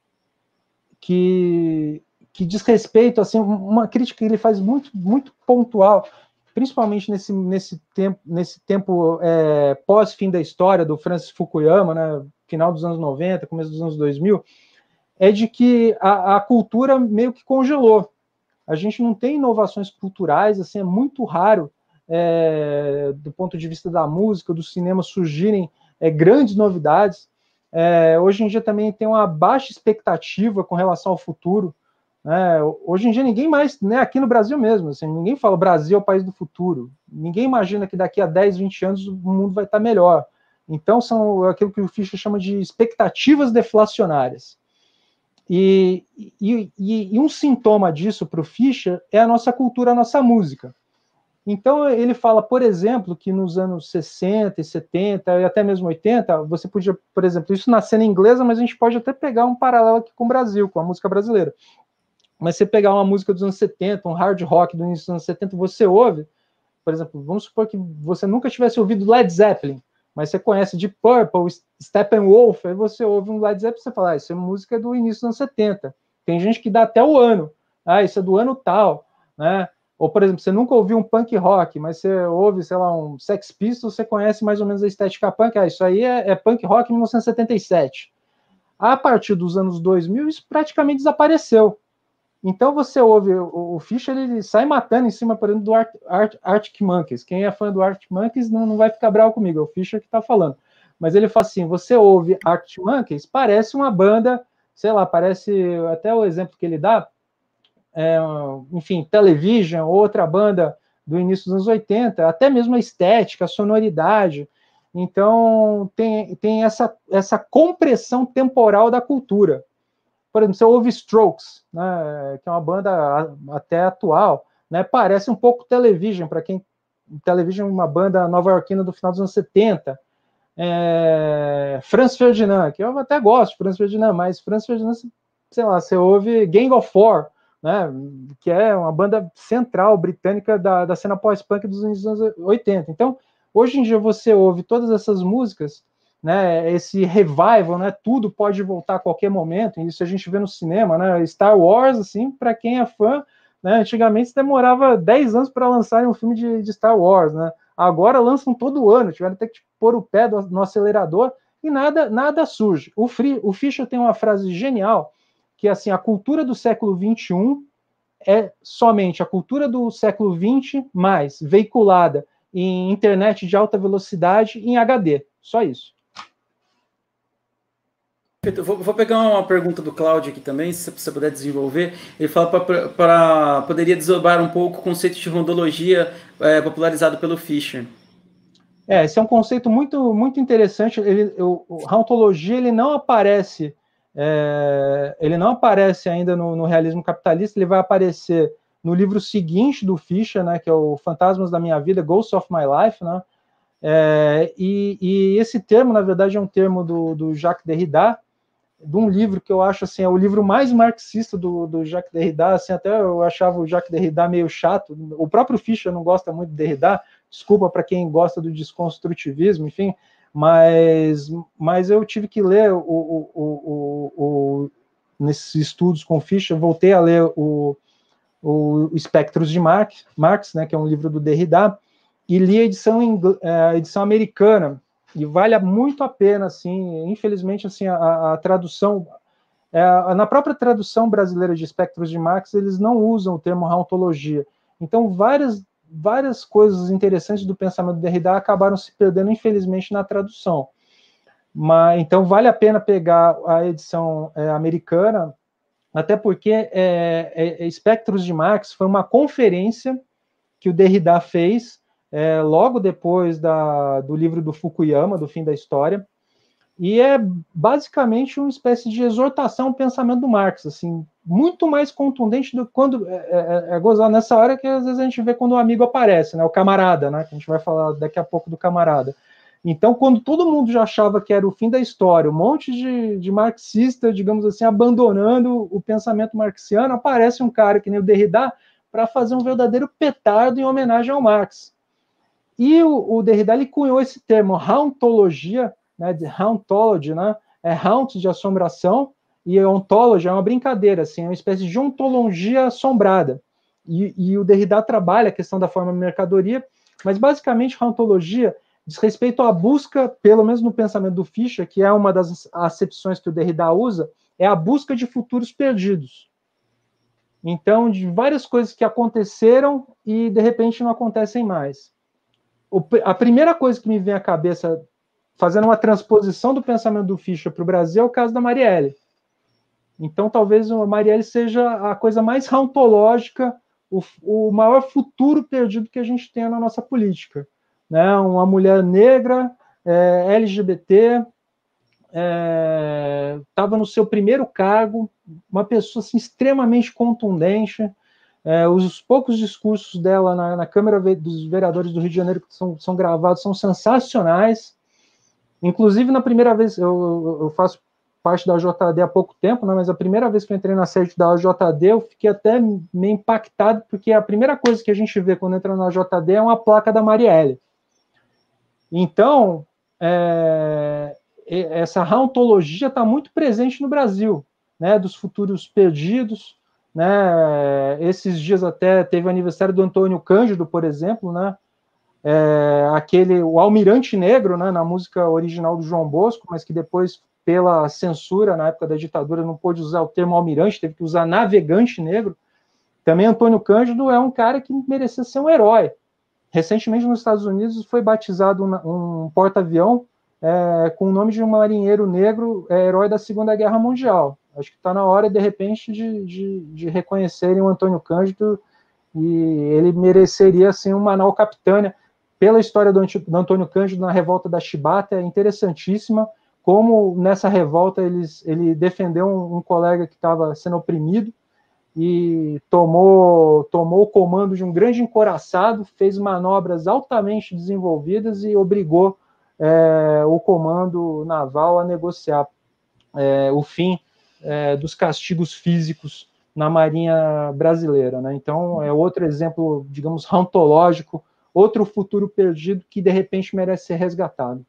S2: que... que diz respeito, assim, uma crítica que ele faz muito, muito pontual, principalmente nesse, nesse tempo, nesse tempo é, pós-fim da história do Francis Fukuyama, né, final dos anos noventa, começo dos anos dois mil, é de que a, a cultura meio que congelou. A gente não tem inovações culturais, assim, é muito raro, é, do ponto de vista da música, do cinema, surgirem é, grandes novidades. É, hoje em dia também tem uma baixa expectativa com relação ao futuro. É, hoje em dia ninguém mais, né, aqui no Brasil mesmo, assim, ninguém fala Brasil é o país do futuro, ninguém imagina que daqui a dez, vinte anos o mundo vai estar melhor. Então são aquilo que o Fischer chama de expectativas deflacionárias. E, e, e, e um sintoma disso para o Fischer é a nossa cultura, a nossa música. Então ele fala, por exemplo, que nos anos sessenta e setenta e até mesmo oitenta, você podia, por exemplo, isso na cena inglesa, mas a gente pode até pegar um paralelo aqui com o Brasil, com a música brasileira. Mas você pegar uma música dos anos setenta, um hard rock do início dos anos setenta, você ouve, por exemplo, vamos supor que você nunca tivesse ouvido Led Zeppelin, mas você conhece Deep Purple, Steppenwolf, aí você ouve um Led Zeppelin e você fala, ah, isso é música do início dos anos setenta. Tem gente que dá até o ano, ah, isso é do ano tal, né? Ou, por exemplo, você nunca ouviu um punk rock, mas você ouve, sei lá, um Sex Pistols, você conhece mais ou menos a estética punk, ah, isso aí é, é punk rock em mil novecentos e setenta e sete. A partir dos anos dois mil, isso praticamente desapareceu. Então você ouve, o, o Fischer, ele sai matando em cima, por exemplo, do Art, Art, Arctic Monkeys. Quem é fã do Arctic Monkeys não, não vai ficar bravo comigo, é o Fischer que está falando. Mas ele fala assim, você ouve Arctic Monkeys, parece uma banda, sei lá, parece, até o exemplo que ele dá, é, enfim, Television, outra banda do início dos anos oitenta, até mesmo a estética, a sonoridade. Então tem, tem essa, essa compressão temporal da cultura. Por exemplo, você ouve Strokes, né, que é uma banda até atual, né, parece um pouco Television, para quem... Television é uma banda nova-iorquina do final dos anos setenta. É, Franz Ferdinand, que eu até gosto de Franz Ferdinand, mas Franz Ferdinand, sei lá, você ouve Gang of Four, né, que é uma banda central britânica da, da cena pós-punk dos anos oitenta. Então, hoje em dia você ouve todas essas músicas, né, esse revival, né, tudo pode voltar a qualquer momento, isso a gente vê no cinema, né, Star Wars, assim, para quem é fã, né, antigamente demorava dez anos para lançarem um filme de, de Star Wars, né, agora lançam todo ano, tiveram até que pôr o pé do, no acelerador e nada, nada surge. O, Free, o Fischer tem uma frase genial, que é assim, a cultura do século vinte e um é somente a cultura do século vinte mais veiculada em internet de alta velocidade em H D, só isso.
S1: Vou, vou pegar uma pergunta do Cláudio aqui também, se você puder desenvolver. Ele fala para poderia desovar um pouco o conceito de rondologia é, popularizado pelo Fischer.
S2: É, esse é um conceito muito, muito interessante. Ele, o, a ontologia ele não aparece, é, ele não aparece ainda no, no realismo capitalista. Ele vai aparecer no livro seguinte do Fischer, né, que é o Fantasmas da Minha Vida, Ghosts of My Life, né? É, e, e esse termo, na verdade, é um termo do, do Jacques Derrida, de um livro que eu acho assim, é o livro mais marxista do, do Jacques Derrida, assim, até eu achava o Jacques Derrida meio chato, o próprio Fischer não gosta muito de Derrida, desculpa para quem gosta do desconstrutivismo, enfim, mas, mas eu tive que ler o, o, o, o, nesses estudos com Fischer, eu voltei a ler o, o Espectros de Marx, Marx, né, que é um livro do Derrida, e li a edição, a edição americana, e vale muito a pena, assim, infelizmente, assim, a, a tradução, é, na própria tradução brasileira de Espectros de Marx, eles não usam o termo hauntologia. Então, várias, várias coisas interessantes do pensamento do Derrida acabaram se perdendo, infelizmente, na tradução. Mas, então, vale a pena pegar a edição é, americana, até porque é, é, Espectros de Marx foi uma conferência que o Derrida fez é, logo depois da, do livro do Fukuyama, do Fim da História, e é basicamente uma espécie de exortação ao pensamento do Marx, assim, muito mais contundente do que quando... É, é, é gozar nessa hora que às vezes a gente vê quando o amigo aparece, né, o camarada, né, que a gente vai falar daqui a pouco do camarada. Então, quando todo mundo já achava que era o fim da história, um monte de, de marxista, digamos assim, abandonando o pensamento marxiano, aparece um cara que nem o Derrida para fazer um verdadeiro petardo em homenagem ao Marx. E o, o Derrida, ele cunhou esse termo, hauntologia, né, de hauntology, né, é haunt de assombração, e ontology é uma brincadeira, assim, é uma espécie de ontologia assombrada. E, e o Derrida trabalha a questão da forma de mercadoria, mas basicamente hauntologia diz respeito à busca, pelo menos no pensamento do Fischer, que é uma das acepções que o Derrida usa, é a busca de futuros perdidos. Então, de várias coisas que aconteceram e, de repente, não acontecem mais. O, a primeira coisa que me vem à cabeça, fazendo uma transposição do pensamento do Fischer para o Brasil, é o caso da Marielle. Então, talvez a Marielle seja a coisa mais hauntológica, o, o maior futuro perdido que a gente tem na nossa política. Né, uma mulher negra, é, L G B T, estava é, no seu primeiro cargo, uma pessoa assim, extremamente contundente. É, os poucos discursos dela na, na Câmara dos Vereadores do Rio de Janeiro que são, são gravados são sensacionais. Inclusive, na primeira vez, eu, eu faço parte da J D há pouco tempo, né, mas a primeira vez que eu entrei na sede da J D, eu fiquei até meio impactado, porque a primeira coisa que a gente vê quando entra na J D é uma placa da Marielle. Então, é, essa hauntologia está muito presente no Brasil, né, dos futuros perdidos, né, esses dias até teve o aniversário do Antônio Cândido, por exemplo, né, é, aquele, o Almirante Negro, né, na música original do João Bosco, mas que depois, pela censura, na época da ditadura, não pôde usar o termo almirante, teve que usar navegante negro. Também Antônio Cândido é um cara que merecia ser um herói. Recentemente, nos Estados Unidos, foi batizado um, um porta-avião é, com o nome de um marinheiro negro, é, herói da Segunda Guerra Mundial. Acho que está na hora, de repente, de, de, de reconhecerem o Antônio Cândido, e ele mereceria, assim, uma Manaus Capitânia. Pela história do, do Antônio Cândido na revolta da Chibata, é interessantíssima, como nessa revolta eles, ele defendeu um, um colega que estava sendo oprimido, e tomou, tomou o comando de um grande encouraçado, fez manobras altamente desenvolvidas e obrigou é, o comando naval a negociar é, o fim é, dos castigos físicos na Marinha brasileira. Né? Então, é outro exemplo, digamos, hauntológico, outro futuro perdido que, de repente, merece ser resgatado.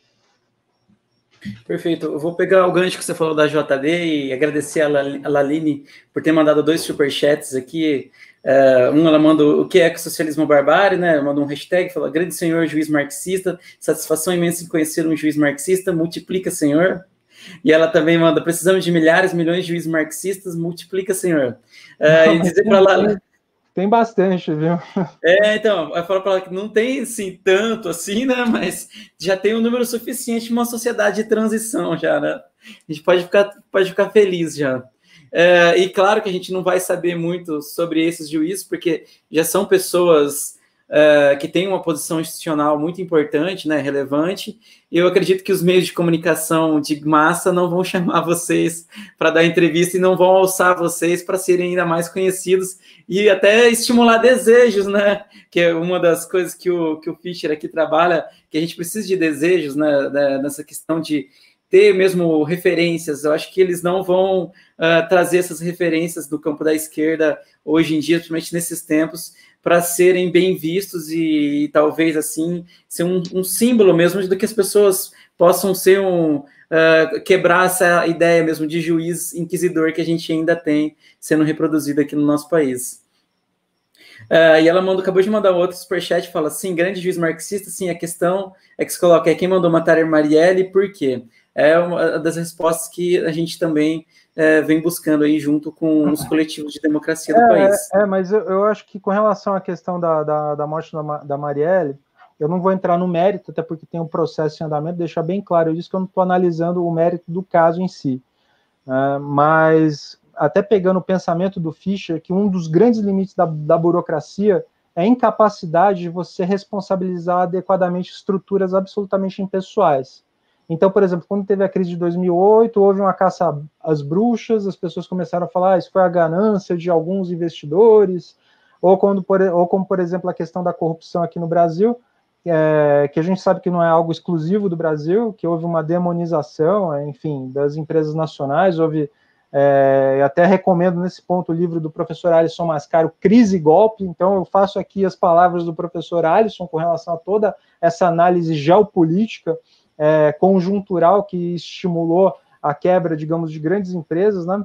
S1: Perfeito. Eu vou pegar o gancho que você falou da J D e agradecer a Laline por ter mandado dois superchats aqui. Uh, um, ela manda o que é que o socialismo barbárie, né? Manda um hashtag, fala, grande senhor juiz marxista, satisfação imensa em conhecer um juiz marxista, multiplica, senhor. E ela também manda, precisamos de milhares, milhões de juízes marxistas, multiplica, senhor. Uh,
S2: Não,
S1: e dizer para lá...
S2: Tem bastante, viu?
S1: É, então, eu falo para ela que não tem, assim, tanto assim, né, mas já tem um número suficiente de uma sociedade de transição já, né? A gente pode ficar, pode ficar feliz já. É, e claro que a gente não vai saber muito sobre esses juízes, porque já são pessoas é, que têm uma posição institucional muito importante, né, relevante, e eu acredito que os meios de comunicação de massa não vão chamar vocês para dar entrevista e não vão alçar vocês para serem ainda mais conhecidos e até estimular desejos, né, que é uma das coisas que o, que o Fischer aqui trabalha, que a gente precisa de desejos, né, nessa questão de ter mesmo referências. Eu acho que eles não vão uh, trazer essas referências do campo da esquerda hoje em dia, principalmente nesses tempos, para serem bem vistos e, e talvez assim ser um, um símbolo mesmo do que as pessoas possam ser um uh, quebrar essa ideia mesmo de juiz inquisidor que a gente ainda tem sendo reproduzido aqui no nosso país. Uh, e ela mandou, acabou de mandar outro superchat e fala assim, grande juiz marxista, sim, a questão é que se coloca é quem mandou matar a Marielle e por quê? É uma das respostas que a gente também é, vem buscando aí junto com os coletivos de democracia do
S2: é,
S1: país.
S2: É, mas eu, eu acho que com relação à questão da, da, da morte da, da Marielle, eu não vou entrar no mérito, até porque tem um processo em andamento, deixar bem claro isso, que eu não estou analisando o mérito do caso em si. Uh, mas, até pegando o pensamento do Fischer, que um dos grandes limites da, da burocracia é a incapacidade de você responsabilizar adequadamente estruturas absolutamente impessoais. Então, por exemplo, quando teve a crise de dois mil e oito, houve uma caça às bruxas, as pessoas começaram a falar, ah, isso foi a ganância de alguns investidores, ou, quando, por, ou como, por exemplo, a questão da corrupção aqui no Brasil, é, que a gente sabe que não é algo exclusivo do Brasil, que houve uma demonização, enfim, das empresas nacionais, houve, é, até recomendo nesse ponto o livro do professor Alisson Mascaro, Crise e Golpe, então eu faço aqui as palavras do professor Alisson com relação a toda essa análise geopolítica, É, conjuntural que estimulou a quebra, digamos, de grandes empresas, né?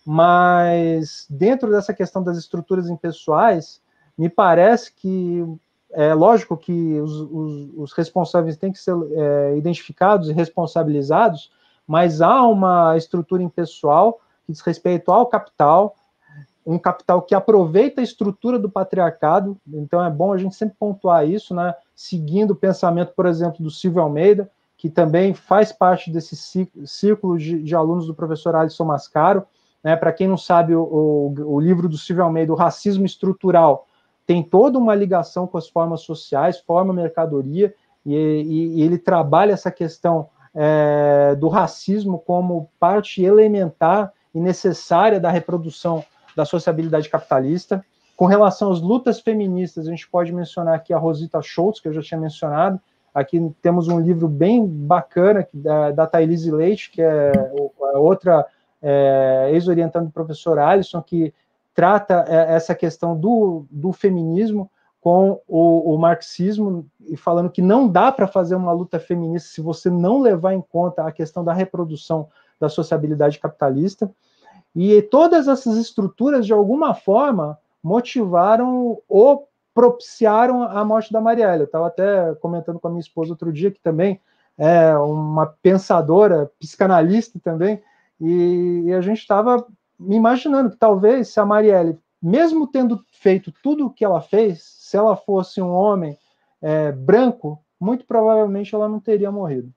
S2: Mas dentro dessa questão das estruturas impessoais, me parece que é lógico que os, os, os responsáveis têm que ser é, identificados e responsabilizados, mas há uma estrutura impessoal que diz respeito ao capital, um capital que aproveita a estrutura do patriarcado, então é bom a gente sempre pontuar isso, né? Seguindo o pensamento, por exemplo, do Silvio Almeida, que também faz parte desse círculo de, de alunos do professor Alisson Mascaro. Né? Para quem não sabe, o, o, o livro do Silvio Almeida, O Racismo Estrutural, tem toda uma ligação com as formas sociais, forma mercadoria, e, e, e ele trabalha essa questão é, do racismo como parte elementar e necessária da reprodução da sociabilidade capitalista. Com relação às lutas feministas, a gente pode mencionar aqui a Rosita Schultz, que eu já tinha mencionado. Aqui temos um livro bem bacana da, da Thailise Leite, que é outra é, ex-orientando do professor Alisson, que trata essa questão do, do feminismo com o, o marxismo, e falando que não dá para fazer uma luta feminista se você não levar em conta a questão da reprodução da sociabilidade capitalista. E todas essas estruturas, de alguma forma, motivaram o propiciaram a morte da Marielle. Eu estava até comentando com a minha esposa outro dia, que também é uma pensadora, psicanalista também, e, e a gente estava me imaginando que talvez se a Marielle, mesmo tendo feito tudo o que ela fez, se ela fosse um homem é, branco, muito provavelmente ela não teria morrido.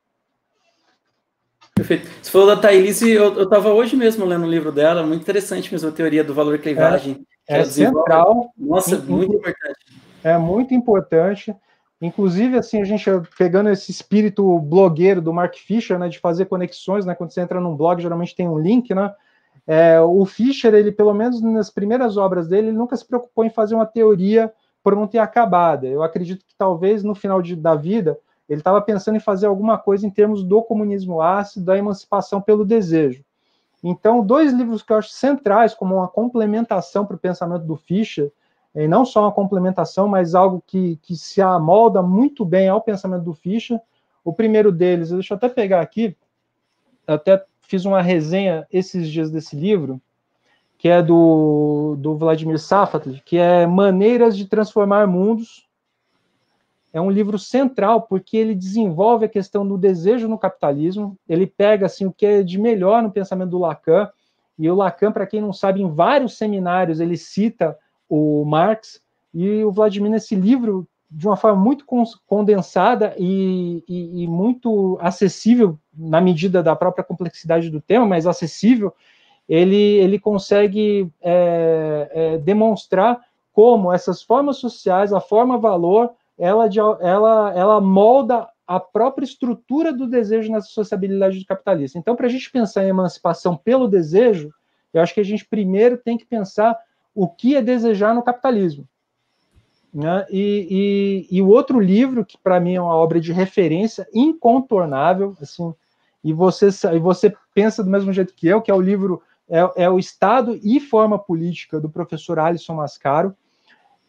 S1: Perfeito. Você falou da Thailise, eu estava hoje mesmo lendo um livro dela, muito interessante mesmo a teoria do valor clivagem.
S2: É, é central.
S1: Nossa, muito importante.
S2: É muito importante. Inclusive, assim, a gente pegando esse espírito blogueiro do Mark Fisher, né, de fazer conexões, né, quando você entra num blog, geralmente tem um link, né? É, o Fisher, ele, pelo menos nas primeiras obras dele, ele nunca se preocupou em fazer uma teoria pronta e acabada. Eu acredito que talvez no final de, da vida ele estava pensando em fazer alguma coisa em termos do comunismo ácido, da emancipação pelo desejo. Então, dois livros que eu acho centrais como uma complementação para o pensamento do Fischer, e não só uma complementação, mas algo que, que se amolda muito bem ao pensamento do Fischer. O primeiro deles, deixa eu até pegar aqui, eu até fiz uma resenha esses dias desse livro, que é do, do Vladimir Safatli, que é Maneiras de Transformar Mundos. É um livro central, porque ele desenvolve a questão do desejo no capitalismo, ele pega assim, o que é de melhor no pensamento do Lacan, e o Lacan, para quem não sabe, em vários seminários ele cita o Marx, e o Vladimir, nesse livro, de uma forma muito condensada e, e, e muito acessível, na medida da própria complexidade do tema, mas acessível, ele, ele consegue é, é, demonstrar como essas formas sociais, a forma-valor, ela, ela, ela molda a própria estrutura do desejo nessa sociabilidade capitalista. Então, para a gente pensar em emancipação pelo desejo, eu acho que a gente primeiro tem que pensar o que é desejar no capitalismo. Né? E, e, e o outro livro, que para mim é uma obra de referência incontornável, assim, e você, e você pensa do mesmo jeito que eu, que é o livro, é, é o Estado e Forma Política, do professor Alisson Mascaro,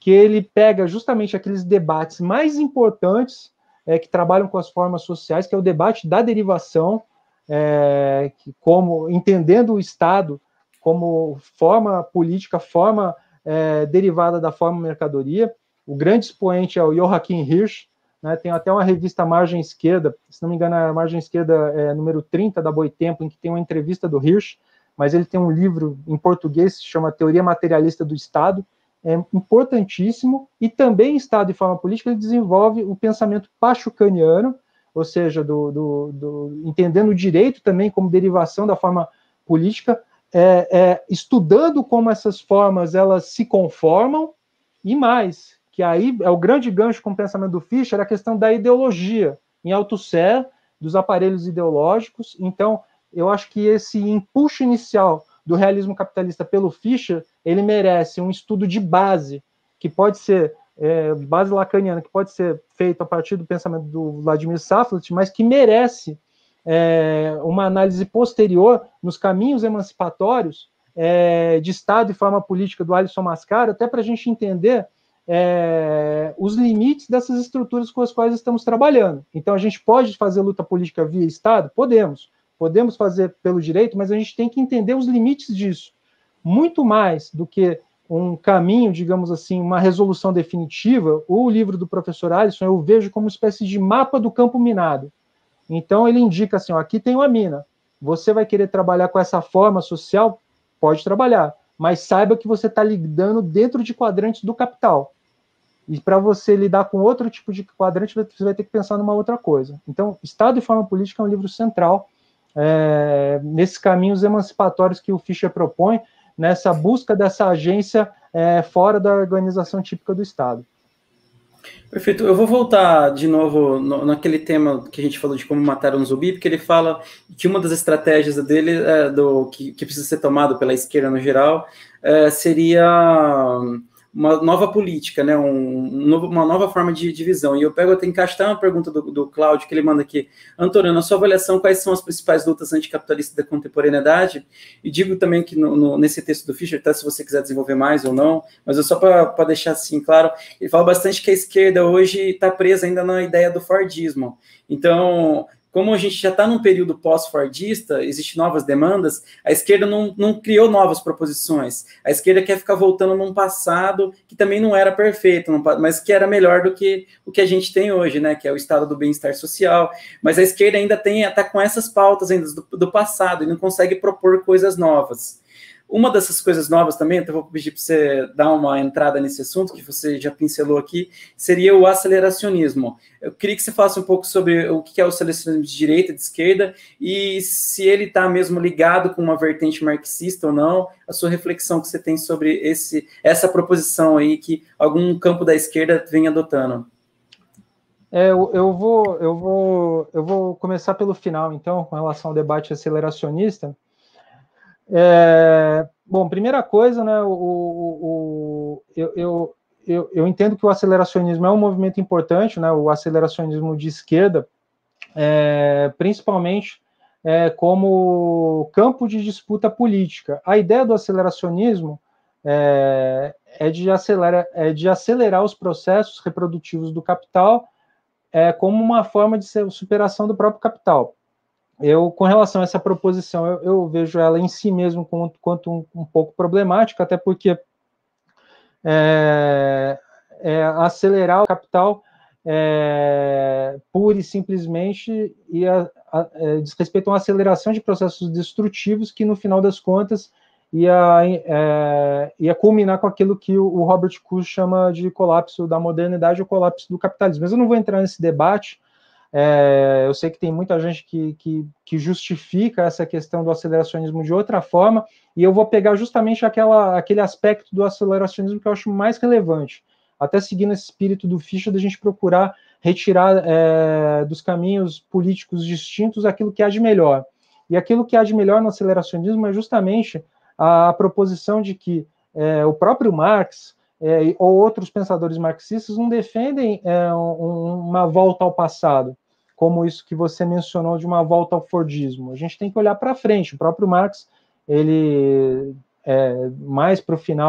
S2: que ele pega justamente aqueles debates mais importantes é, que trabalham com as formas sociais, que é o debate da derivação, é, que como entendendo o Estado como forma política, forma é, derivada da forma mercadoria. O grande expoente é o Joachim Hirsch, né, tem até uma revista Margem Esquerda, se não me engano, a Margem Esquerda é número trinta da Boitempo, em que tem uma entrevista do Hirsch, mas ele tem um livro em português que se chama Teoria Materialista do Estado, é importantíssimo, e também em Estado e Forma Política ele desenvolve o pensamento pachucaniano, ou seja, do, do, do, entendendo o direito também como derivação da forma política, é, é, estudando como essas formas elas se conformam, e mais, que aí é o grande gancho com o pensamento do Fischer, a questão da ideologia, em Althusser, dos aparelhos ideológicos. Então, eu acho que esse impulso inicial do realismo capitalista pelo Fischer, ele merece um estudo de base, que pode ser, é, base lacaniana, que pode ser feito a partir do pensamento do Vladimir Saflat, mas que merece é, uma análise posterior nos caminhos emancipatórios é, de Estado e forma política do Alisson Mascaro, até para a gente entender é, os limites dessas estruturas com as quais estamos trabalhando. Então, a gente pode fazer luta política via Estado? Podemos. Podemos fazer pelo direito, mas a gente tem que entender os limites disso. Muito mais do que um caminho, digamos assim, uma resolução definitiva, o livro do professor Alisson eu vejo como uma espécie de mapa do campo minado. Então, ele indica assim, ó, aqui tem uma mina, você vai querer trabalhar com essa forma social? Pode trabalhar, mas saiba que você está lidando dentro de quadrantes do capital. E para você lidar com outro tipo de quadrante, você vai ter que pensar numa outra coisa. Então, Estado e Forma Política é um livro central é, nesses caminhos emancipatórios que o Fischer propõe, nessa busca dessa agência é, fora da organização típica do Estado.
S1: Perfeito. Eu vou voltar de novo no, naquele tema que a gente falou de como matar um zumbi, porque ele fala que uma das estratégias dele, é, do, que, que precisa ser tomado pela esquerda no geral, é, seria uma nova política, né? um, um novo, uma nova forma de divisão. E eu pego até encaixar uma pergunta do, do Cláudio, que ele manda aqui. Antônio, na sua avaliação, quais são as principais lutas anticapitalistas da contemporaneidade? E digo também que no, no, nesse texto do Fischer, até se você quiser desenvolver mais ou não, mas é só para deixar assim claro, ele fala bastante que a esquerda hoje está presa ainda na ideia do Fordismo. Então, como a gente já está num período pós-fordista, existem novas demandas, a esquerda não, não criou novas proposições. A esquerda quer ficar voltando num passado que também não era perfeito, mas que era melhor do que o que a gente tem hoje, né? Que é o estado do bem-estar social. Mas a esquerda ainda está com essas pautas ainda do, do passado e não consegue propor coisas novas. Uma dessas coisas novas também, então vou pedir para você dar uma entrada nesse assunto, que você já pincelou aqui, seria o aceleracionismo. Eu queria que você falasse um pouco sobre o que é o aceleracionismo de direita, de esquerda, e se ele está mesmo ligado com uma vertente marxista ou não, a sua reflexão que você tem sobre esse, essa proposição aí que algum campo da esquerda vem adotando.
S2: É, eu, eu, vou, eu, vou, eu vou começar pelo final, então, com relação ao debate aceleracionista. É, bom, primeira coisa, né, o, o, o, eu, eu, eu, eu entendo que o aceleracionismo é um movimento importante, né, o aceleracionismo de esquerda, é, principalmente é, como campo de disputa política. A ideia do aceleracionismo é, é, de, acelerar, é de acelerar os processos reprodutivos do capital é, como uma forma de superação do próprio capital. Eu, com relação a essa proposição, eu, eu vejo ela em si mesmo quanto, quanto um, um pouco problemática, até porque é, é, acelerar o capital é, pura e simplesmente ia, a, é, diz respeito a uma aceleração de processos destrutivos que, no final das contas, ia, é, ia culminar com aquilo que o, o Robert Kuhn chama de colapso da modernidade ou colapso do capitalismo. Mas eu não vou entrar nesse debate. É, eu sei que tem muita gente que, que, que justifica essa questão do aceleracionismo de outra forma, e eu vou pegar justamente aquela, aquele aspecto do aceleracionismo que eu acho mais relevante, até seguindo esse espírito do Fischer, da gente procurar retirar é, dos caminhos políticos distintos aquilo que há de melhor. E aquilo que há de melhor no aceleracionismo é justamente a, a proposição de que é, o próprio Marx é, ou outros pensadores marxistas não defendem é, um, uma volta ao passado, como isso que você mencionou de uma volta ao Fordismo. A gente tem que olhar para frente. O próprio Marx, ele, é, mais para o final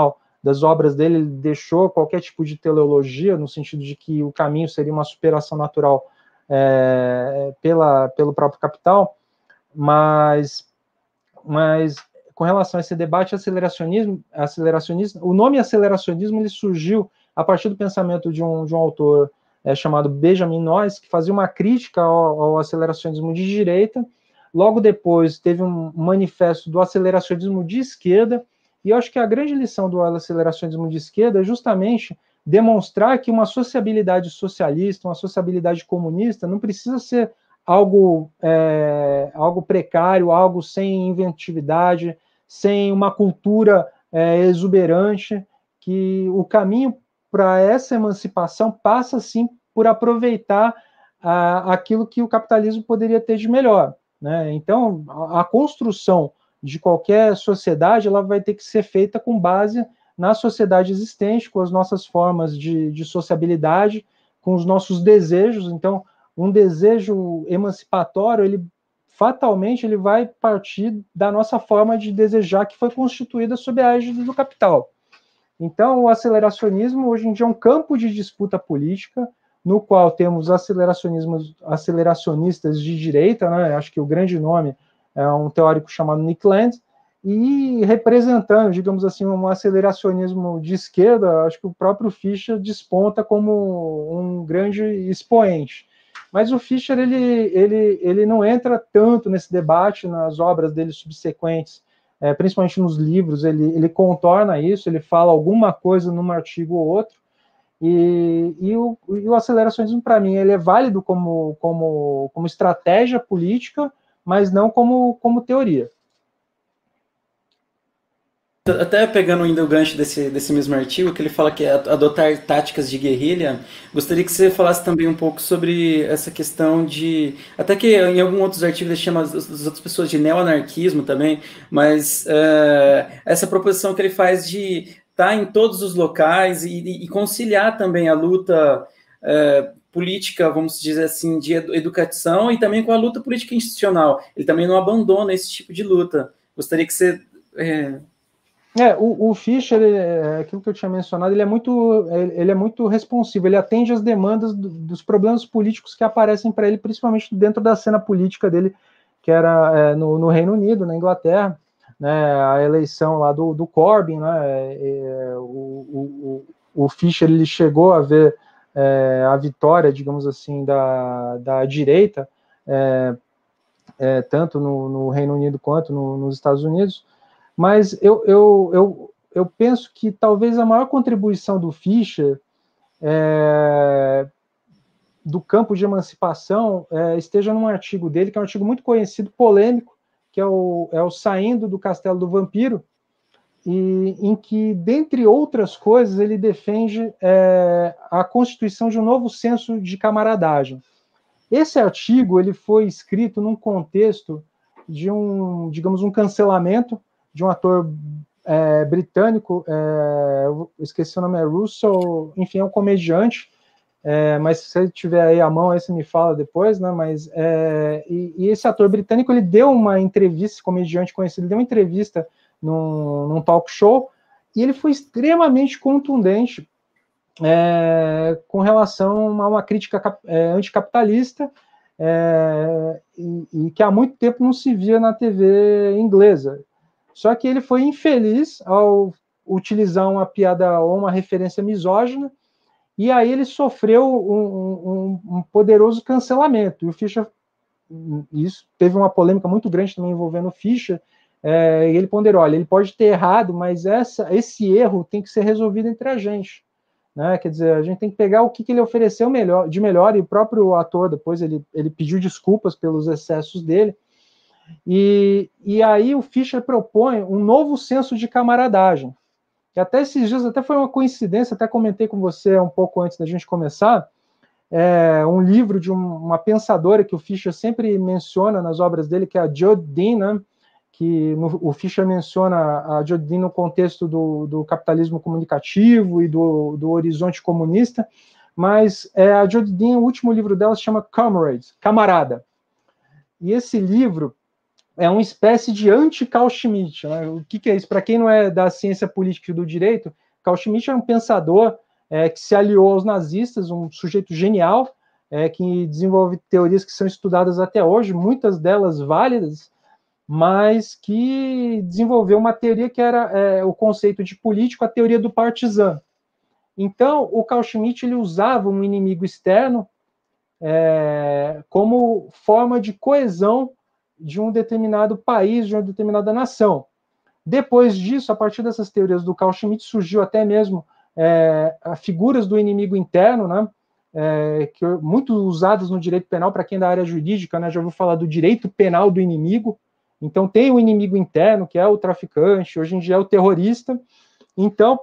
S2: das obras dele, ele deixou qualquer tipo de teleologia, no sentido de que o caminho seria uma superação natural é, pela, pelo próprio capital, mas, mas com relação a esse debate aceleracionismo, aceleracionismo, o nome aceleracionismo ele surgiu a partir do pensamento de um, de um autor é, chamado Benjamin Noyes, que fazia uma crítica ao, ao aceleracionismo de direita. Logo depois teve um manifesto do aceleracionismo de esquerda, e eu acho que a grande lição do aceleracionismo de esquerda é justamente demonstrar que uma sociabilidade socialista, uma sociabilidade comunista, não precisa ser algo, é, algo precário, algo sem inventividade, sem uma cultura é, exuberante, que o caminho para essa emancipação passa, sim, por aproveitar ah, aquilo que o capitalismo poderia ter de melhor, né? Então, a, a construção de qualquer sociedade, ela vai ter que ser feita com base na sociedade existente, com as nossas formas de, de sociabilidade, com os nossos desejos. Então, um desejo emancipatório, ele fatalmente ele vai partir da nossa forma de desejar, que foi constituída sob a égide do capital. Então, o aceleracionismo hoje em dia é um campo de disputa política, no qual temos aceleracionismos, aceleracionistas de direita, né? Acho que o grande nome é um teórico chamado Nick Land, e representando, digamos assim, um aceleracionismo de esquerda, acho que o próprio Fischer desponta como um grande expoente. Mas o Fischer ele, ele, ele não entra tanto nesse debate nas obras dele subsequentes, é, principalmente nos livros, ele, ele contorna isso, ele fala alguma coisa num artigo ou outro, e, e, o, e o aceleracionismo, para mim, ele é válido como, como, como estratégia política, mas não como, como teoria.
S1: Até pegando ainda o gancho desse, desse mesmo artigo, que ele fala que é adotar táticas de guerrilha, gostaria que você falasse também um pouco sobre essa questão de... Até que em alguns outros artigos ele chama as, as outras pessoas de neoanarquismo também, mas uh, essa proposição que ele faz de estar em todos os locais e, e conciliar também a luta uh, política, vamos dizer assim, de educação e também com a luta política institucional. Ele também não abandona esse tipo de luta. Gostaria que você... Uh,
S2: É, o, o Fischer, é, aquilo que eu tinha mencionado, ele é muito, ele é muito responsivo, ele atende às demandas do, dos problemas políticos que aparecem para ele, principalmente dentro da cena política dele, que era é, no, no Reino Unido, na Inglaterra, né, a eleição lá do, do Corbyn, né, é, o, o, o Fischer ele chegou a ver é, a vitória, digamos assim, da, da direita, é, é, tanto no, no Reino Unido quanto no, nos Estados Unidos. Mas eu, eu, eu, eu penso que talvez a maior contribuição do Fischer é, do campo de emancipação é, esteja num artigo dele, que é um artigo muito conhecido, polêmico, que é o, é o Saindo do Castelo do Vampiro, e, em que, dentre outras coisas, ele defende é, a constituição de um novo senso de camaradagem. Esse artigo ele foi escrito num contexto de um, digamos, um cancelamento de um ator é, britânico, é, eu esqueci o nome, é Russell, enfim, é um comediante, é, mas se você tiver aí a mão, aí você me fala depois, né, mas, é, e, e esse ator britânico, ele deu uma entrevista, esse comediante conhecido, ele deu uma entrevista num, num talk show, e ele foi extremamente contundente é, com relação a uma crítica é, anticapitalista, é, e, e que há muito tempo não se via na T V inglesa. Só que ele foi infeliz ao utilizar uma piada ou uma referência misógina, e aí ele sofreu um, um, um poderoso cancelamento. E o Fischer, isso teve uma polêmica muito grande também envolvendo o Fischer, é, e ele ponderou, olha, ele pode ter errado, mas essa, esse erro tem que ser resolvido entre a gente. Né? Quer dizer, a gente tem que pegar o que, que ele ofereceu melhor, de melhor, e o próprio ator depois ele, ele pediu desculpas pelos excessos dele. E, e aí o Fischer propõe um novo senso de camaradagem, que até esses dias até foi uma coincidência, até comentei com você um pouco antes da gente começar, é, um livro de um, uma pensadora que o Fischer sempre menciona nas obras dele, que é a Jodie Dean, né, que no, o Fischer menciona a Jodie Dean no contexto do, do capitalismo comunicativo e do, do horizonte comunista, mas é, a Jodie Dean, o último livro dela se chama Comrade, Camarada. E esse livro é uma espécie de anti-Carl Schmitt. Né? O que, que é isso? Para quem não é da ciência política e do direito, Carl Schmitt era um pensador é, que se aliou aos nazistas, um sujeito genial, é, que desenvolve teorias que são estudadas até hoje, muitas delas válidas, mas que desenvolveu uma teoria que era é, o conceito de político, a teoria do partisano. Então, o Carl Schmitt ele usava um inimigo externo é, como forma de coesão de um determinado país, de uma determinada nação. Depois disso, a partir dessas teorias do Carl Schmitt, surgiu até mesmo é, figuras do inimigo interno, né, é, que muito usadas no direito penal, para quem é da área jurídica, né, já ouviu falar do direito penal do inimigo. Então, tem o inimigo interno, que é o traficante, hoje em dia é o terrorista. Então,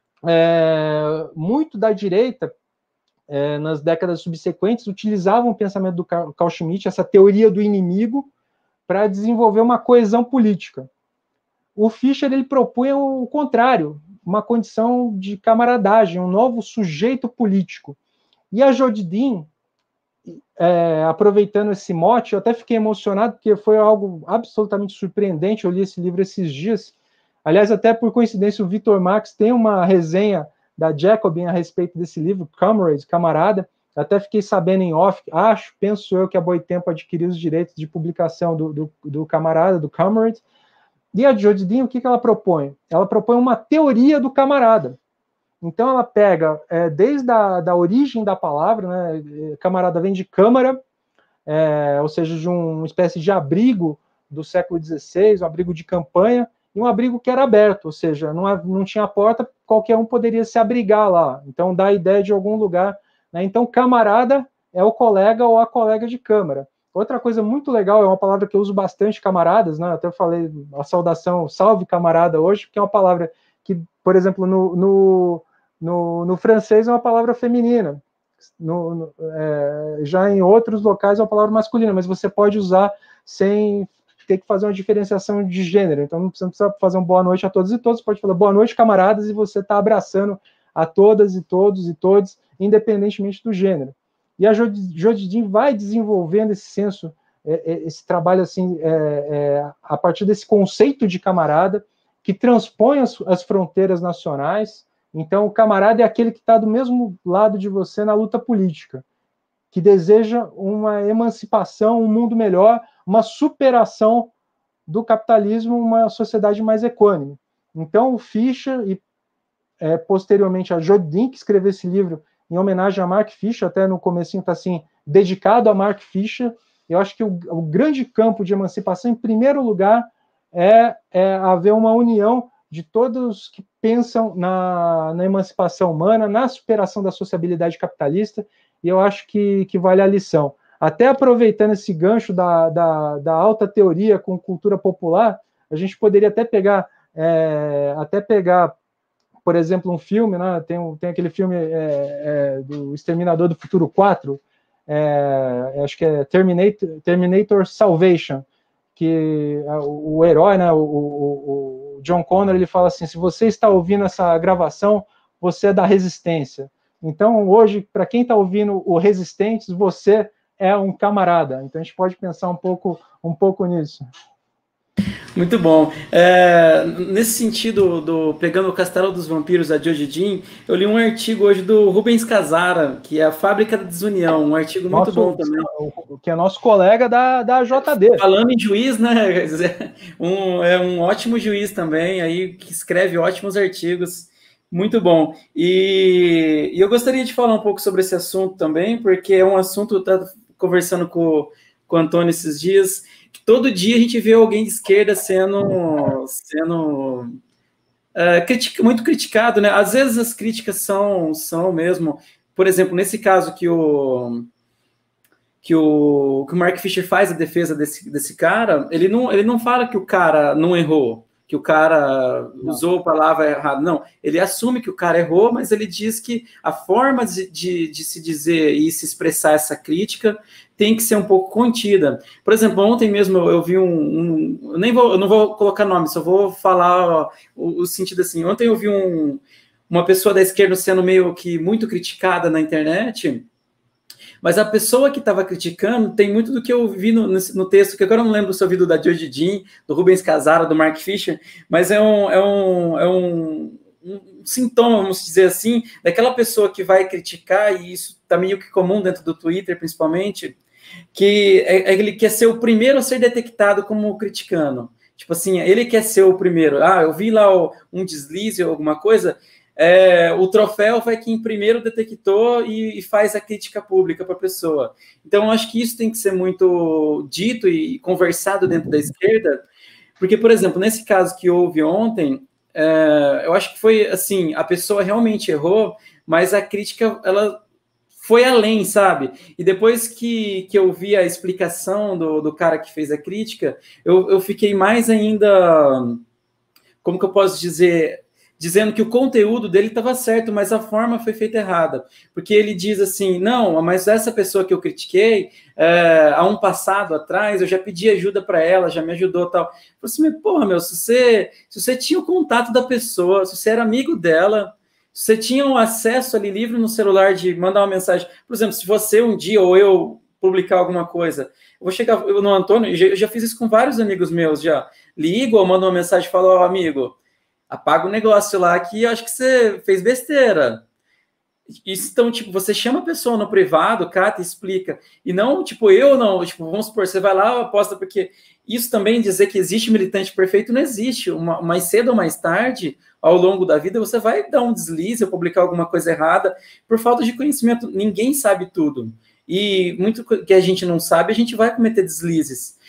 S2: é, muito da direita, é, nas décadas subsequentes, utilizavam o pensamento do Carl Schmitt, essa teoria do inimigo, para desenvolver uma coesão política. O Fischer ele propunha o contrário, uma condição de camaradagem, um novo sujeito político. E a Jodin, é, aproveitando esse mote, eu até fiquei emocionado, porque foi algo absolutamente surpreendente, eu li esse livro esses dias. Aliás, até por coincidência, o Vitor Marx tem uma resenha da Jacobin a respeito desse livro, Comrade, Camarada. Eu até fiquei sabendo em off, acho, penso eu, que a Boitempo adquiriu os direitos de publicação do, do, do Camarada, do Comrade. E a Jodin, o que, que ela propõe? Ela propõe uma teoria do camarada. Então, ela pega, é, desde a da origem da palavra, né, camarada vem de câmara, é, ou seja, de um, uma espécie de abrigo do século dezesseis, um abrigo de campanha, e um abrigo que era aberto, ou seja, não, não tinha porta, qualquer um poderia se abrigar lá. Então, dá a ideia de algum lugar. Né? Então, camarada é o colega ou a colega de câmara. Outra coisa muito legal, é uma palavra que eu uso bastante, camaradas, né? Até falei a saudação, salve camarada hoje, porque é uma palavra que, por exemplo, no, no, no, no francês é uma palavra feminina. No, no, é, já em outros locais é uma palavra masculina, mas você pode usar sem ter que fazer uma diferenciação de gênero. Então não precisa fazer um boa noite a todos e todos, pode falar boa noite, camaradas, e você está abraçando a todas e todos e todos, independentemente do gênero. E a Jodin vai desenvolvendo esse senso, esse trabalho assim, é, é, a partir desse conceito de camarada, que transpõe as, as fronteiras nacionais. Então, o camarada é aquele que está do mesmo lado de você na luta política, que deseja uma emancipação, um mundo melhor, uma superação do capitalismo, uma sociedade mais equânime. Então, o Fischer e, é, posteriormente, a Jodin, que escreveu esse livro em homenagem a Mark Fisher, até no comecinho está assim, dedicado a Mark Fisher. Eu acho que o, o grande campo de emancipação, em primeiro lugar, é, é haver uma união de todos que pensam na, na emancipação humana, na superação da sociabilidade capitalista, e eu acho que, que vale a lição. Até aproveitando esse gancho da, da, da alta teoria com cultura popular, a gente poderia até pegar, é, até pegar por exemplo, um filme, né? tem, um, tem aquele filme é, é, do Exterminador do Futuro quatro, é, acho que é Terminator, Terminator Salvation, que o, o herói, né, o, o, o John Connor, ele fala assim, se você está ouvindo essa gravação, você é da Resistência. Então, hoje, para quem está ouvindo o Resistentes, você é um camarada. Então, a gente pode pensar um pouco, um pouco nisso.
S1: Muito bom. É, nesse sentido, do pegando o Castelo dos Vampiros, da Jodin, eu li um artigo hoje do Rubens Casara, que é a Fábrica da Desunião, um artigo muito nosso, bom também.
S2: Que é nosso colega da, da J D.
S1: Falando em juiz, né? Um, é um ótimo juiz também, aí que escreve ótimos artigos. Muito bom. E, e eu gostaria de falar um pouco sobre esse assunto também, porque é um assunto, eu estava conversando com, com o Antônio esses dias, que todo dia a gente vê alguém de esquerda sendo, sendo uh, critica, muito criticado, né? Às vezes as críticas são, são mesmo, por exemplo, nesse caso que o que o, que o Mark Fisher faz a defesa desse, desse cara, ele não, ele não fala que o cara não errou, que o cara não. usou a palavra errada, não, ele assume que o cara errou, mas ele diz que a forma de, de, de se dizer e se expressar essa crítica tem que ser um pouco contida. Por exemplo, ontem mesmo eu, eu vi um, um eu nem vou, eu não vou colocar nome, só vou falar ó, o, o sentido assim, ontem eu vi um, uma pessoa da esquerda sendo meio que muito criticada na internet, mas a pessoa que estava criticando tem muito do que eu vi no, no texto, que agora eu não lembro se eu vi do da Jodin, do Rubens Casara, do Mark Fisher, mas é um, é um, é um um sintoma, vamos dizer assim, daquela pessoa que vai criticar, e isso está meio que comum dentro do Twitter, principalmente, que é, ele quer ser o primeiro a ser detectado como criticando. Tipo assim, ele quer ser o primeiro. Ah, eu vi lá um deslize ou alguma coisa, é, o troféu vai quem primeiro detectou e, e faz a crítica pública para a pessoa. Então, eu acho que isso tem que ser muito dito e conversado dentro da esquerda, porque, por exemplo, nesse caso que houve ontem, é, eu acho que foi assim, a pessoa realmente errou, mas a crítica, ela foi além, sabe? E depois que, que eu vi a explicação do, do cara que fez a crítica, eu, eu fiquei mais ainda, como que eu posso dizer, dizendo que o conteúdo dele estava certo, mas a forma foi feita errada. Porque ele diz assim, não, mas essa pessoa que eu critiquei, é, há um passado atrás, eu já pedi ajuda para ela, já me ajudou e tal. Eu falei assim, mas porra, meu, se você, se você tinha o contato da pessoa, se você era amigo dela, você tinha um acesso ali livre no celular de mandar uma mensagem. Por exemplo, se você um dia ou eu publicar alguma coisa, eu vou chegar eu, no Antônio, eu já, eu já fiz isso com vários amigos meus, já ligo ou mando uma mensagem e falo, ó, oh, amigo, apaga o negócio lá que eu acho que você fez besteira. Isso, então, tipo, você chama a pessoa no privado, cata, explica. E não, tipo, eu não, tipo, vamos supor, você vai lá, aposta, porque isso também dizer que existe militante perfeito não existe. Uma, mais cedo ou mais tarde, ao longo da vida, você vai dar um deslize ou publicar alguma coisa errada por falta de conhecimento. Ninguém sabe tudo. E muito que a gente não sabe, a gente vai cometer deslizes.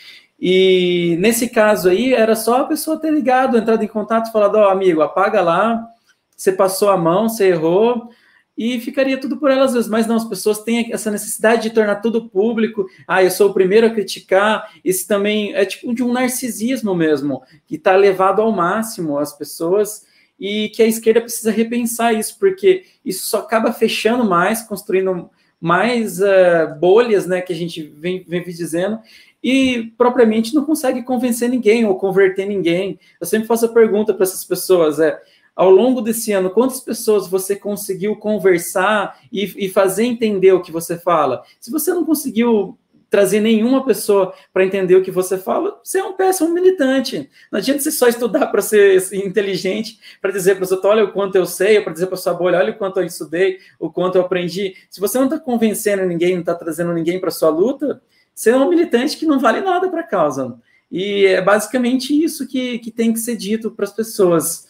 S1: E nesse caso aí, era só a pessoa ter ligado, entrado em contato e falado, ó, oh, amigo, apaga lá, você passou a mão, você errou, e ficaria tudo por elas mesmas. Mas não, as pessoas têm essa necessidade de tornar tudo público. Ah, eu sou o primeiro a criticar. Isso também é tipo de um narcisismo mesmo, que está levado ao máximo às pessoas, e que a esquerda precisa repensar isso, porque isso só acaba fechando mais, construindo mais uh, bolhas, né, que a gente vem, vem dizendo, e propriamente não consegue convencer ninguém ou converter ninguém. Eu sempre faço a pergunta para essas pessoas, é, ao longo desse ano, quantas pessoas você conseguiu conversar e, e fazer entender o que você fala? Se você não conseguiu trazer nenhuma pessoa para entender o que você fala, você é um péssimo militante. Não adianta você só estudar para ser inteligente, para dizer para você, olha o quanto eu sei, para dizer para sua bolha, olha o quanto eu estudei, o quanto eu aprendi. Se você não está convencendo ninguém, não está trazendo ninguém para sua luta, você é um militante que não vale nada para a causa. E é basicamente isso que, que tem que ser dito para as pessoas.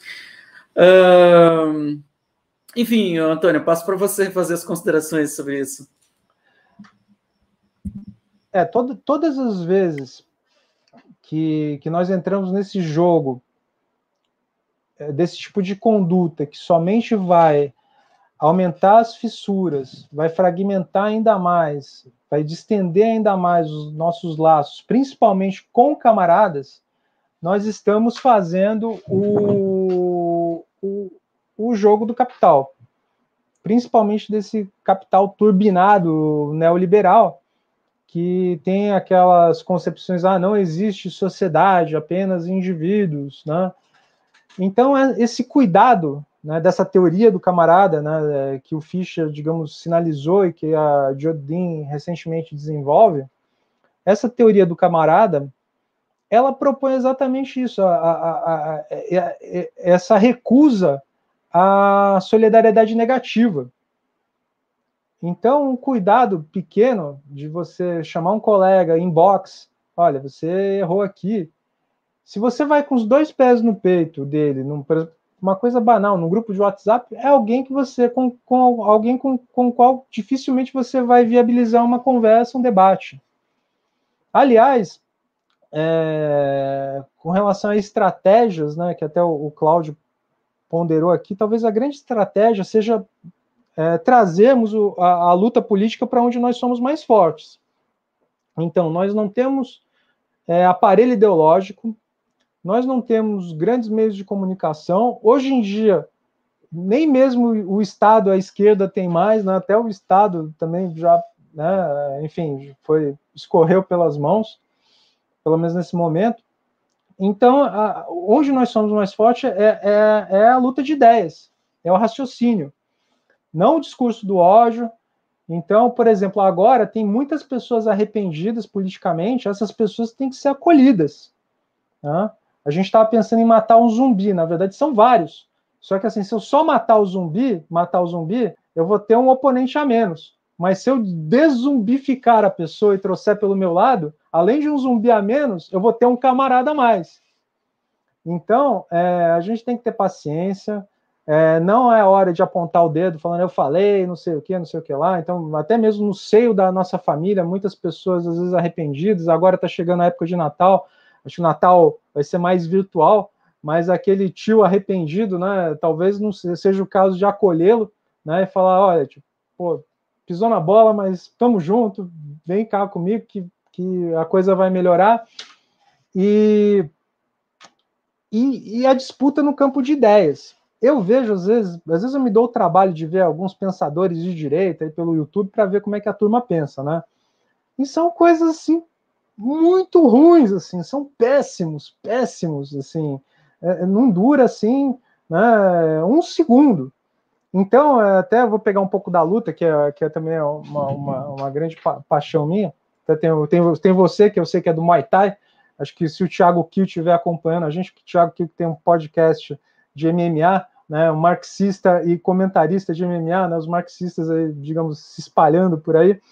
S1: Uh, enfim, Antônio, passo para você fazer as considerações sobre isso.
S2: É, todo, todas as vezes que, que nós entramos nesse jogo, é, desse tipo de conduta, que somente vai aumentar as fissuras, vai fragmentar ainda mais, vai distender ainda mais os nossos laços, principalmente com camaradas, nós estamos fazendo o, o, o jogo do capital, principalmente desse capital turbinado neoliberal, que tem aquelas concepções, ah, não existe sociedade, apenas indivíduos, né? Então, esse cuidado, né, dessa teoria do camarada, né, que o Fischer, digamos, sinalizou e que a Jodin recentemente desenvolve, essa teoria do camarada, ela propõe exatamente isso, a, a, a, a, essa recusa à solidariedade negativa. Então, um cuidado pequeno de você chamar um colega inbox, olha, você errou aqui. Se você vai com os dois pés no peito dele, num, uma coisa banal, num grupo de WhatsApp, é alguém que você, com, com alguém com, com o qual dificilmente você vai viabilizar uma conversa, um debate. Aliás, é, com relação a estratégias, né, que até o, o Cláudio ponderou aqui, talvez a grande estratégia seja É, trazermos o, a, a luta política para onde nós somos mais fortes. Então, nós não temos é, aparelho ideológico, nós não temos grandes meios de comunicação. Hoje em dia, nem mesmo o Estado, a esquerda tem mais, né? Até o Estado também já, né, enfim, foi, escorreu pelas mãos, pelo menos nesse momento. Então, a, onde nós somos mais fortes é, é, é a luta de ideias, é o raciocínio. Não o discurso do ódio. Então, por exemplo, agora tem muitas pessoas arrependidas politicamente, essas pessoas têm que ser acolhidas. Né? A gente estava pensando em matar um zumbi, na verdade são vários. Só que assim, se eu só matar o zumbi, matar o zumbi, eu vou ter um oponente a menos. Mas se eu deszumbificar a pessoa e trouxer pelo meu lado, além de um zumbi a menos, eu vou ter um camarada a mais. Então, é, a gente tem que ter paciência. É, não é hora de apontar o dedo falando eu falei, não sei o que, não sei o que lá. Então, até mesmo no seio da nossa família, muitas pessoas às vezes arrependidas. Agora está chegando a época de Natal. Acho que o Natal vai ser mais virtual, mas aquele tio arrependido, né? Talvez não seja o caso de acolhê-lo, né? E falar, olha, tipo, pô, pisou na bola, mas estamos juntos, vem cá comigo que, que a coisa vai melhorar. E, e, e a disputa no campo de ideias. Eu vejo, às vezes, às vezes eu me dou o trabalho de ver alguns pensadores de direita aí pelo YouTube para ver como é que a turma pensa, né? E são coisas, assim, muito ruins, assim, são péssimos, péssimos, assim, é, não dura, assim, né, um segundo. Então, até vou pegar um pouco da luta, que é, que é também uma, uma, uma grande pa paixão minha. Até tem, tem, tem você, que eu sei que é do Muay Thai. Acho que se o Thiago Kiel estiver acompanhando a gente, que o Thiago Kiel tem um podcast de M M A, né, um marxista e comentarista de M M A, né, os marxistas, aí, digamos, se espalhando por aí.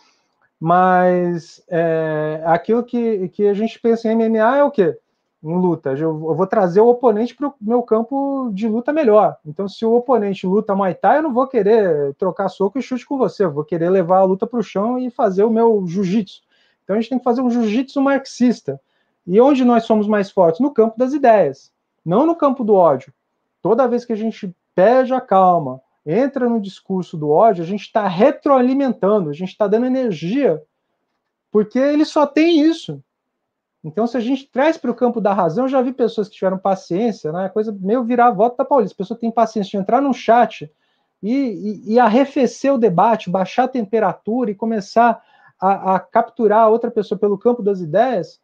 S2: Mas é, aquilo que, que a gente pensa em M M A é o quê? Em luta. Eu vou trazer o oponente para o meu campo de luta melhor. Então, se o oponente luta Muay Thai, eu não vou querer trocar soco e chute com você. Eu vou querer levar a luta para o chão e fazer o meu jiu-jitsu. Então, a gente tem que fazer um jiu-jitsu marxista. E onde nós somos mais fortes? No campo das ideias, não no campo do ódio. Toda vez que a gente perde a calma, entra no discurso do ódio, a gente está retroalimentando, a gente está dando energia, porque ele só tem isso. Então, se a gente traz para o campo da razão, eu já vi pessoas que tiveram paciência, né? Coisa meio virar a volta da Paulista. A pessoa tem paciência de entrar num chat e, e, e arrefecer o debate, baixar a temperatura e começar a, a capturar a outra pessoa pelo campo das ideias,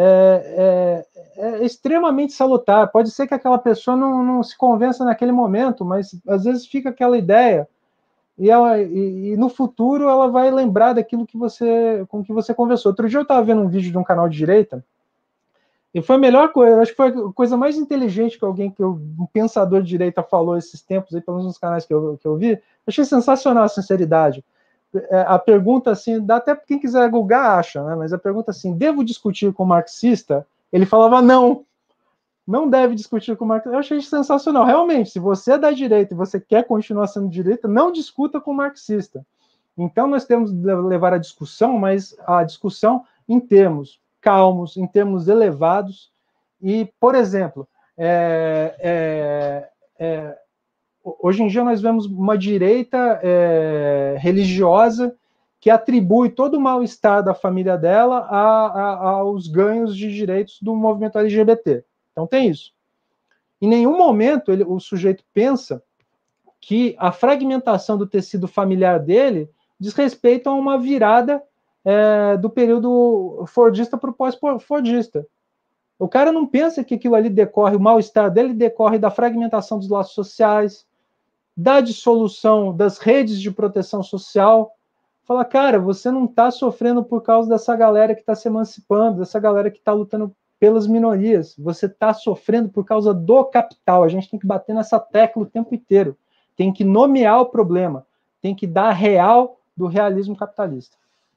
S2: é, é, é extremamente salutar. Pode ser que aquela pessoa não, não se convença naquele momento, mas às vezes fica aquela ideia e, ela, e, e no futuro ela vai lembrar daquilo que você, com que você conversou. Outro dia eu estava vendo um vídeo de um canal de direita e foi a melhor coisa, acho que foi a coisa mais inteligente que alguém, que eu, um pensador de direita falou esses tempos, aí, pelo menos nos canais que eu, que eu vi. Achei sensacional a sinceridade. A pergunta assim, dá até quem quiser googar acha, né? Mas a pergunta assim, devo discutir com o marxista? Ele falava não. Não deve discutir com o marxista. Eu achei sensacional. Realmente, se você é da direita e você quer continuar sendo direita, não discuta com o marxista. Então, nós temos que levar a discussão, mas a discussão em termos calmos, em termos elevados. E, por exemplo, é, é, é, hoje em dia nós vemos uma direita é, religiosa que atribui todo o mal-estar da família dela a, a, aos ganhos de direitos do movimento L G B T. Então tem isso. Em nenhum momento ele, o sujeito pensa que a fragmentação do tecido familiar dele diz respeito a uma virada é, do período fordista para o pós-fordista. O cara não pensa que aquilo ali decorre, o mal-estar dele decorre da fragmentação dos laços sociais, da dissolução das redes de proteção social. Fala, cara, você não está sofrendo por causa dessa galera que está se emancipando, dessa galera que está lutando pelas minorias. Você está sofrendo por causa do capital. A gente tem que bater nessa tecla o tempo inteiro. Tem que nomear o problema. Tem que dar real do realismo capitalista.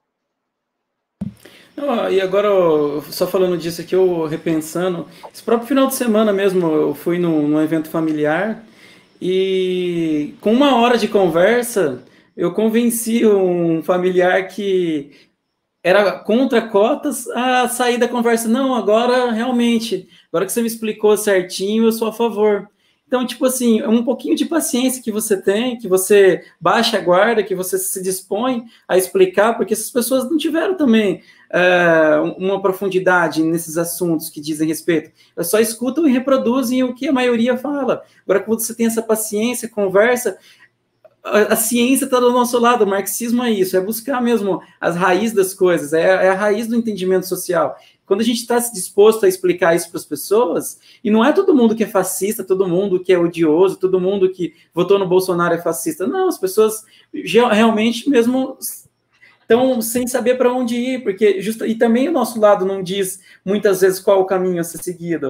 S1: Não, e agora, só falando disso aqui, eu repensando, esse próprio final de semana mesmo, eu fui num, num evento familiar e com uma hora de conversa, eu convenci um familiar que era contra cotas a sair da conversa. Não, agora realmente, agora que você me explicou certinho, eu sou a favor. Então, tipo assim, é um pouquinho de paciência que você tem, que você baixa a guarda, que você se dispõe a explicar, porque essas pessoas não tiveram também é, uma profundidade nesses assuntos que dizem respeito. Elas só escutam e reproduzem o que a maioria fala. Agora, quando você tem essa paciência, conversa, a ciência está do nosso lado, o marxismo é isso, é buscar mesmo as raízes das coisas, é, é a raiz do entendimento social. Quando a gente está disposto a explicar isso para as pessoas, e não é todo mundo que é fascista, todo mundo que é odioso, todo mundo que votou no Bolsonaro é fascista, não, as pessoas realmente mesmo estão sem saber para onde ir, porque justa, e também o nosso lado não diz muitas vezes qual o caminho a ser seguido.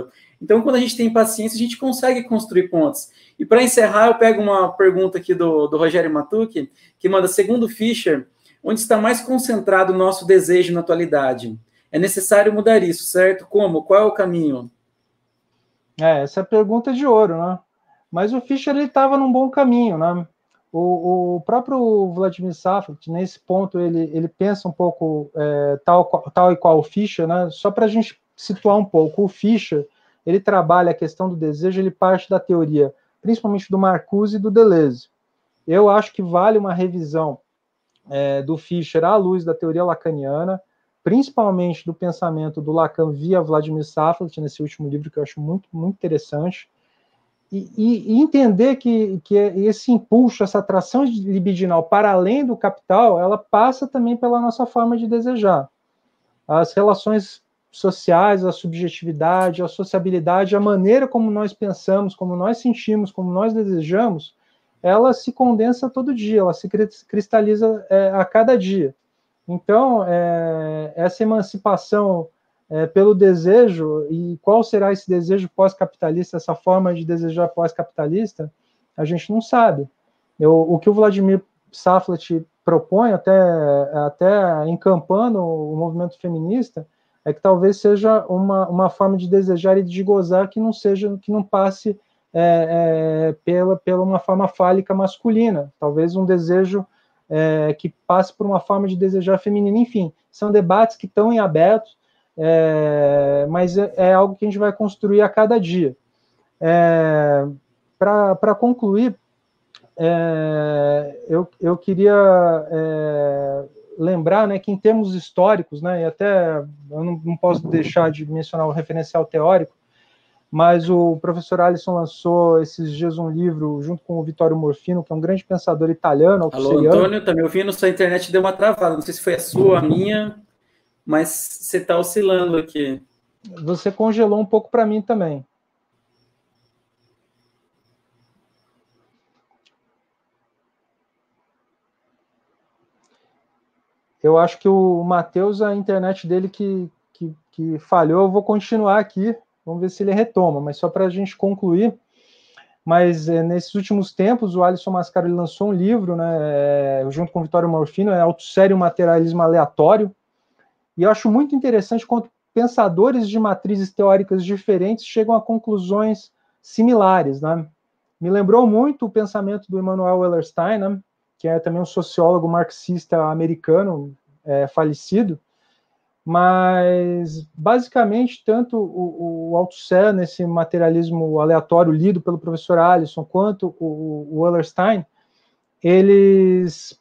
S1: Então, quando a gente tem paciência, a gente consegue construir pontes. E para encerrar, eu pego uma pergunta aqui do, do Rogério Matucci, que manda, segundo Fischer, onde está mais concentrado o nosso desejo na atualidade? É necessário mudar isso, certo? Como? Qual é o caminho?
S2: É, essa é a pergunta de ouro, né? Mas o Fischer estava num bom caminho, né? O, o próprio Vladimir Safrat, nesse ponto, ele, ele pensa um pouco é, tal, tal e qual o Fischer, né? Só para a gente situar um pouco, o Fischer, ele trabalha a questão do desejo, ele parte da teoria, principalmente do Marcuse e do Deleuze. Eu acho que vale uma revisão é, do Fischer à luz da teoria lacaniana, principalmente do pensamento do Lacan via Vladimir Safrat, nesse último livro, que eu acho muito, muito interessante, e, e entender que, que esse impulso, essa atração libidinal para além do capital, ela passa também pela nossa forma de desejar. As relações sociais, a subjetividade, a sociabilidade, a maneira como nós pensamos, como nós sentimos, como nós desejamos, ela se condensa todo dia, ela se cristaliza é, a cada dia. Então, é, essa emancipação é, pelo desejo, e qual será esse desejo pós-capitalista, essa forma de desejar pós-capitalista, a gente não sabe. Eu, o que o Vladimir Safrat propõe, até, até encampando o movimento feminista, é que talvez seja uma, uma forma de desejar e de gozar que não seja, que não passe é, é, pela, pela uma forma fálica masculina, talvez um desejo É, que passe por uma forma de desejar feminina. Enfim, são debates que estão em aberto, é, mas é, é algo que a gente vai construir a cada dia. É, Para concluir, é, eu, eu queria é, lembrar, né, que em termos históricos, né, e até eu não, não posso deixar de mencionar o referencial teórico, mas o professor Alisson lançou esses dias um livro junto com o Vittorio Morfino, que é um grande pensador italiano.
S1: Alô, Antônio, tá me ouvindo? Sua internet deu uma travada, não sei se foi a sua ou a minha, mas você está oscilando aqui.
S2: Você congelou um pouco para mim também. Eu acho que o Matheus, a internet dele que, que, que falhou, eu vou continuar aqui, vamos ver se ele retoma, mas só para a gente concluir. Mas é, nesses últimos tempos, o Alisson Mascaro ele lançou um livro, né, é, junto com o Vittorio Morfino, é Autossério Materialismo Aleatório, e eu acho muito interessante quando pensadores de matrizes teóricas diferentes chegam a conclusões similares, né? Me lembrou muito o pensamento do Emanuel Wallerstein, né, que é também um sociólogo marxista americano, é, falecido, mas basicamente tanto o, o Althusser, nesse materialismo aleatório lido pelo professor Alisson, quanto o, o Wallerstein, eles,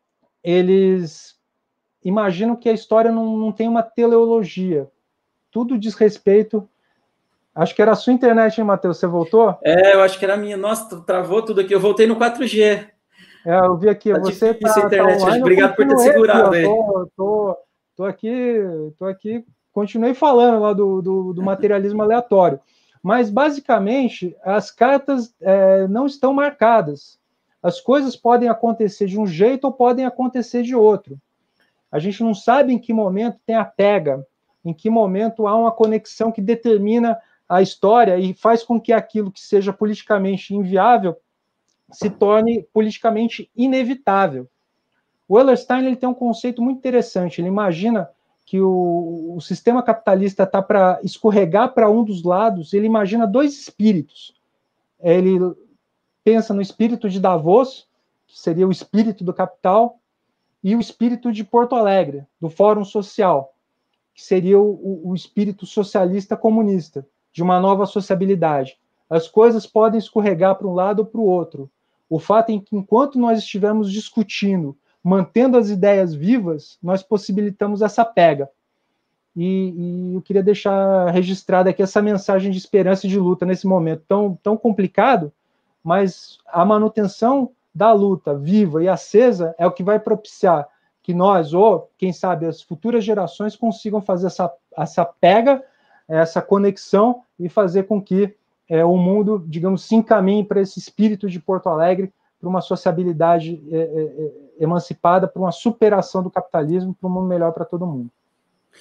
S2: eles imaginam que a história não, não tem uma teleologia, tudo diz respeito. Acho que era a sua internet, hein, Matheus? Você voltou?
S1: É, eu acho que era a minha. Nossa, travou tudo aqui. Eu voltei no quatro G.
S2: É, eu vi aqui,
S1: Tá
S2: você
S1: difícil
S2: tá,
S1: a internet
S2: tá online,
S1: hoje. Obrigado por ter segurado aí.
S2: Tô, tô, tô aqui, tô aqui, continuei falando lá do, do, do materialismo aleatório. Mas, basicamente, as cartas é, não estão marcadas. As coisas podem acontecer de um jeito ou podem acontecer de outro. A gente não sabe em que momento tem a pega, em que momento há uma conexão que determina a história e faz com que aquilo que seja politicamente inviável se torne politicamente inevitável. O Wallerstein ele tem um conceito muito interessante. Ele imagina que o, o sistema capitalista está para escorregar para um dos lados. Ele imagina dois espíritos. Ele pensa no espírito de Davos, que seria o espírito do capital, e o espírito de Porto Alegre, do Fórum Social, que seria o, o espírito socialista comunista, de uma nova sociabilidade. As coisas podem escorregar para um lado ou para o outro. O fato é que, enquanto nós estivermos discutindo, mantendo as ideias vivas, nós possibilitamos essa pega. E, e eu queria deixar registrada aqui essa mensagem de esperança e de luta nesse momento tão, tão complicado, mas a manutenção da luta viva e acesa é o que vai propiciar que nós, ou, quem sabe, as futuras gerações consigam fazer essa, essa pega, essa conexão e fazer com que é, o mundo, digamos, se encaminhe para esse espírito de Porto Alegre, para uma sociabilidade é, é, emancipada, para uma superação do capitalismo, para um mundo melhor para todo mundo.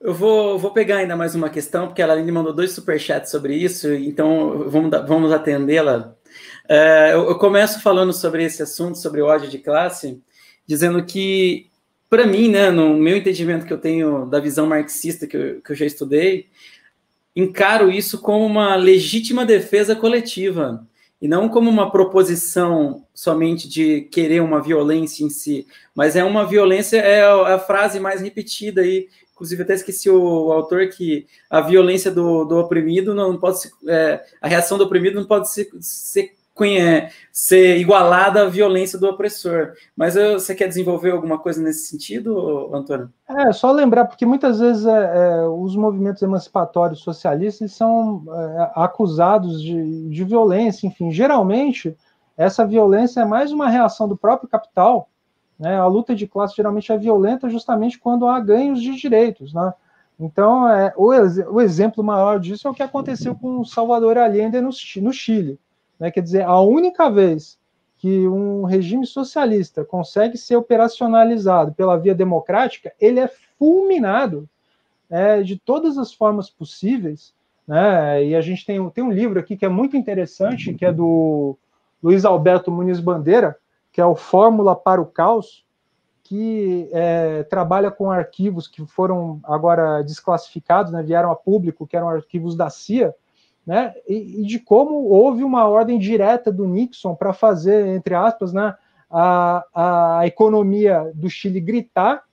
S1: Eu vou, vou pegar ainda mais uma questão, porque ela me mandou dois superchats sobre isso, então vamos, vamos atendê-la. É, eu, eu começo falando sobre esse assunto, sobre o ódio de classe, dizendo que, para mim, né, no meu entendimento que eu tenho da visão marxista que eu, que eu já estudei, encaro isso como uma legítima defesa coletiva, e não como uma proposição somente de querer uma violência em si, mas é uma violência, é a, a frase mais repetida aí, inclusive até esqueci o, o autor, que a violência do, do oprimido não pode ser, é, a reação do oprimido não pode ser, ser, ser igualada à violência do opressor. Mas eu, você quer desenvolver alguma coisa nesse sentido, Antônio?
S2: É, só lembrar, porque muitas vezes é, é, os movimentos emancipatórios socialistas são é, acusados de, de violência, enfim, geralmente essa violência é mais uma reação do próprio capital, né? A luta de classe geralmente é violenta justamente quando há ganhos de direitos, né? Então, é, o, o exemplo maior disso é o que aconteceu com Salvador Allende no, no Chile, né? Quer dizer, a única vez que um regime socialista consegue ser operacionalizado pela via democrática, ele é fulminado é, de todas as formas possíveis, né? E a gente tem, tem um livro aqui que é muito interessante, que é do Luiz Alberto Muniz Bandeira, que é o Fórmula para o Caos, que é, trabalha com arquivos que foram agora desclassificados, né, vieram a público, que eram arquivos da C I A, né, e, e de como houve uma ordem direta do Nixon para fazer, entre aspas, né, a, a economia do Chile gritar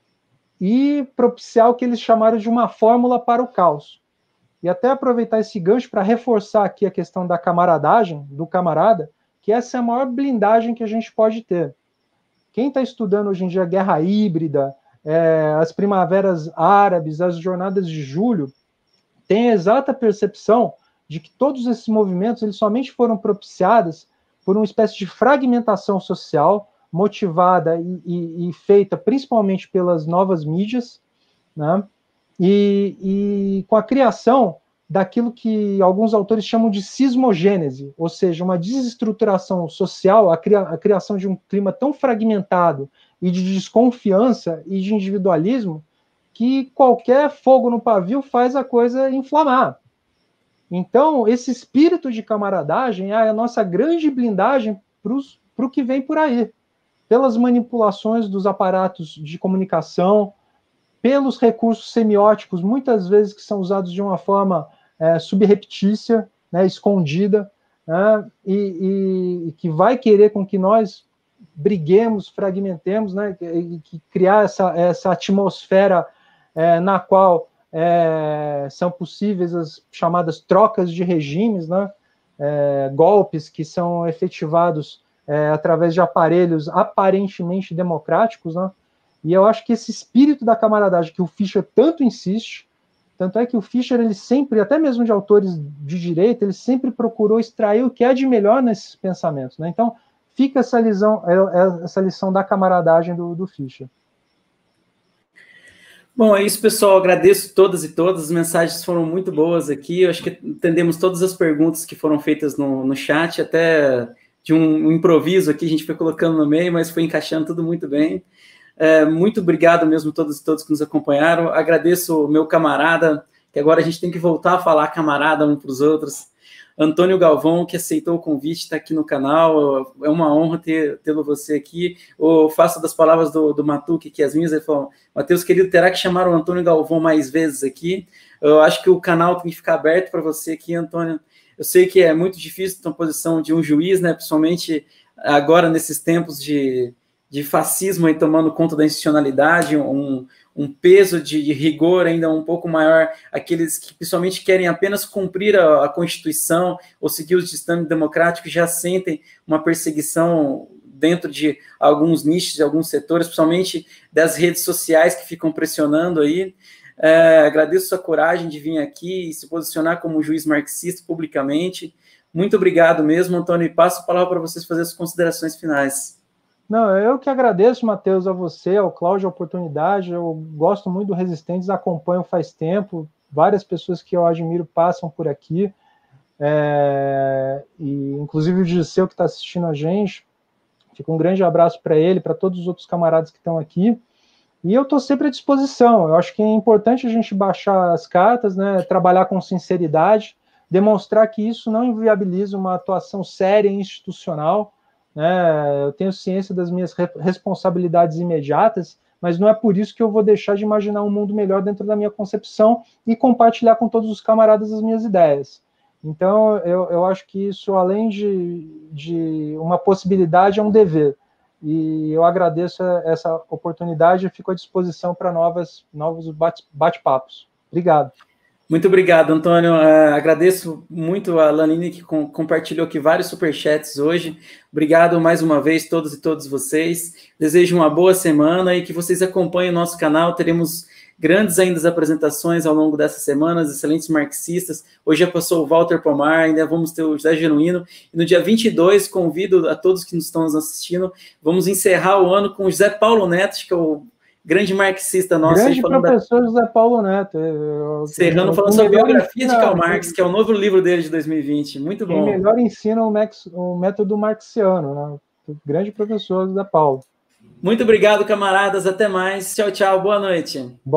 S2: e propiciar o que eles chamaram de uma fórmula para o caos. E até aproveitar esse gancho para reforçar aqui a questão da camaradagem, do camarada, que essa é a maior blindagem que a gente pode ter. Quem está estudando hoje em dia a guerra híbrida, é, as primaveras árabes, as jornadas de julho, tem a exata percepção de que todos esses movimentos eles somente foram propiciados por uma espécie de fragmentação social motivada e, e, e feita principalmente pelas novas mídias, né? e, e com a criação daquilo que alguns autores chamam de cismogênese, ou seja, uma desestruturação social, a, cria, a criação de um clima tão fragmentado e de desconfiança e de individualismo que qualquer fogo no pavio faz a coisa inflamar. Então, esse espírito de camaradagem é a nossa grande blindagem para o que vem por aí, pelas manipulações dos aparatos de comunicação, pelos recursos semióticos, muitas vezes que são usados de uma forma é, subreptícia, né, escondida, né, e, e que vai querer com que nós briguemos, fragmentemos, né, e que criar essa, essa atmosfera é, na qual é, são possíveis as chamadas trocas de regimes, né, é, golpes que são efetivados é, através de aparelhos aparentemente democráticos, né. E eu acho que esse espírito da camaradagem que o Fischer tanto insiste, tanto é que o Fischer, ele sempre, até mesmo de autores de direita, ele sempre procurou extrair o que é de melhor nesses pensamentos, né? Então, fica essa lição, essa lição da camaradagem do, do Fischer.
S1: Bom, é isso, pessoal. Agradeço todas e todas. As mensagens foram muito boas aqui. Eu acho que entendemos todas as perguntas que foram feitas no, no chat, até de um, um improviso aqui, a gente foi colocando no meio, mas foi encaixando tudo muito bem. É, muito obrigado mesmo a todos e todas que nos acompanharam. Agradeço o meu camarada, que agora a gente tem que voltar a falar camarada um para os outros, Antônio Galvão, que aceitou o convite, está aqui no canal. É uma honra ter, tê-lo você aqui. Eu faço das palavras do, do Matuque, que as minhas, ele falou: Matheus, querido, terá que chamar o Antônio Galvão mais vezes aqui. Eu acho que o canal tem que ficar aberto para você aqui, Antônio. Eu sei que é muito difícil ter uma posição de um juiz, né, principalmente agora nesses tempos de de fascismo aí tomando conta da institucionalidade, um, um peso de, de rigor ainda um pouco maior, aqueles que principalmente querem apenas cumprir a, a Constituição ou seguir os ditames democráticos já sentem uma perseguição dentro de alguns nichos, de alguns setores, principalmente das redes sociais que ficam pressionando aí. É, agradeço a sua coragem de vir aqui e se posicionar como juiz marxista publicamente. Muito obrigado mesmo, Antônio, e passo a palavra para vocês fazer as considerações finais.
S2: Não, eu que agradeço, Matheus, a você, ao Cláudio, a oportunidade. Eu gosto muito do Resistentes, acompanho faz tempo. Várias pessoas que eu admiro passam por aqui. É, e inclusive o Giseu, que está assistindo a gente. Fica um grande abraço para ele, para todos os outros camaradas que estão aqui. E eu estou sempre à disposição. Eu acho que é importante a gente baixar as cartas, né, trabalhar com sinceridade, demonstrar que isso não inviabiliza uma atuação séria e institucional. Né? Eu tenho ciência das minhas responsabilidades imediatas, mas não é por isso que eu vou deixar de imaginar um mundo melhor dentro da minha concepção e compartilhar com todos os camaradas as minhas ideias. Então, eu, eu acho que isso, além de, de uma possibilidade, é um dever. E eu agradeço essa oportunidade e fico à disposição para novas, novos bate-papos. Obrigado.
S1: Muito obrigado, Antônio. Uh, agradeço muito a Lanine, que com, compartilhou aqui vários superchats hoje. Obrigado mais uma vez, todos e todas vocês. Desejo uma boa semana e que vocês acompanhem o nosso canal. Teremos grandes ainda apresentações ao longo dessas semanas, excelentes marxistas. Hoje já passou o Walter Pomar, ainda vamos ter o José Genuíno. E no dia vinte e dois, convido a todos que nos estão nos assistindo, vamos encerrar o ano com o José Paulo Neto, que é o grande marxista nosso.
S2: Grande
S1: aí,
S2: professor
S1: da...
S2: José Paulo Neto. Eu,
S1: Serrano
S2: eu,
S1: falando sobre a biografia de Karl Marx, que é o novo livro dele de dois mil e vinte. Muito bom.
S2: Quem melhor ensina o, Max, o método marxiano, né? O grande professor José Paulo.
S1: Muito obrigado, camaradas. Até mais. Tchau, tchau. Boa noite.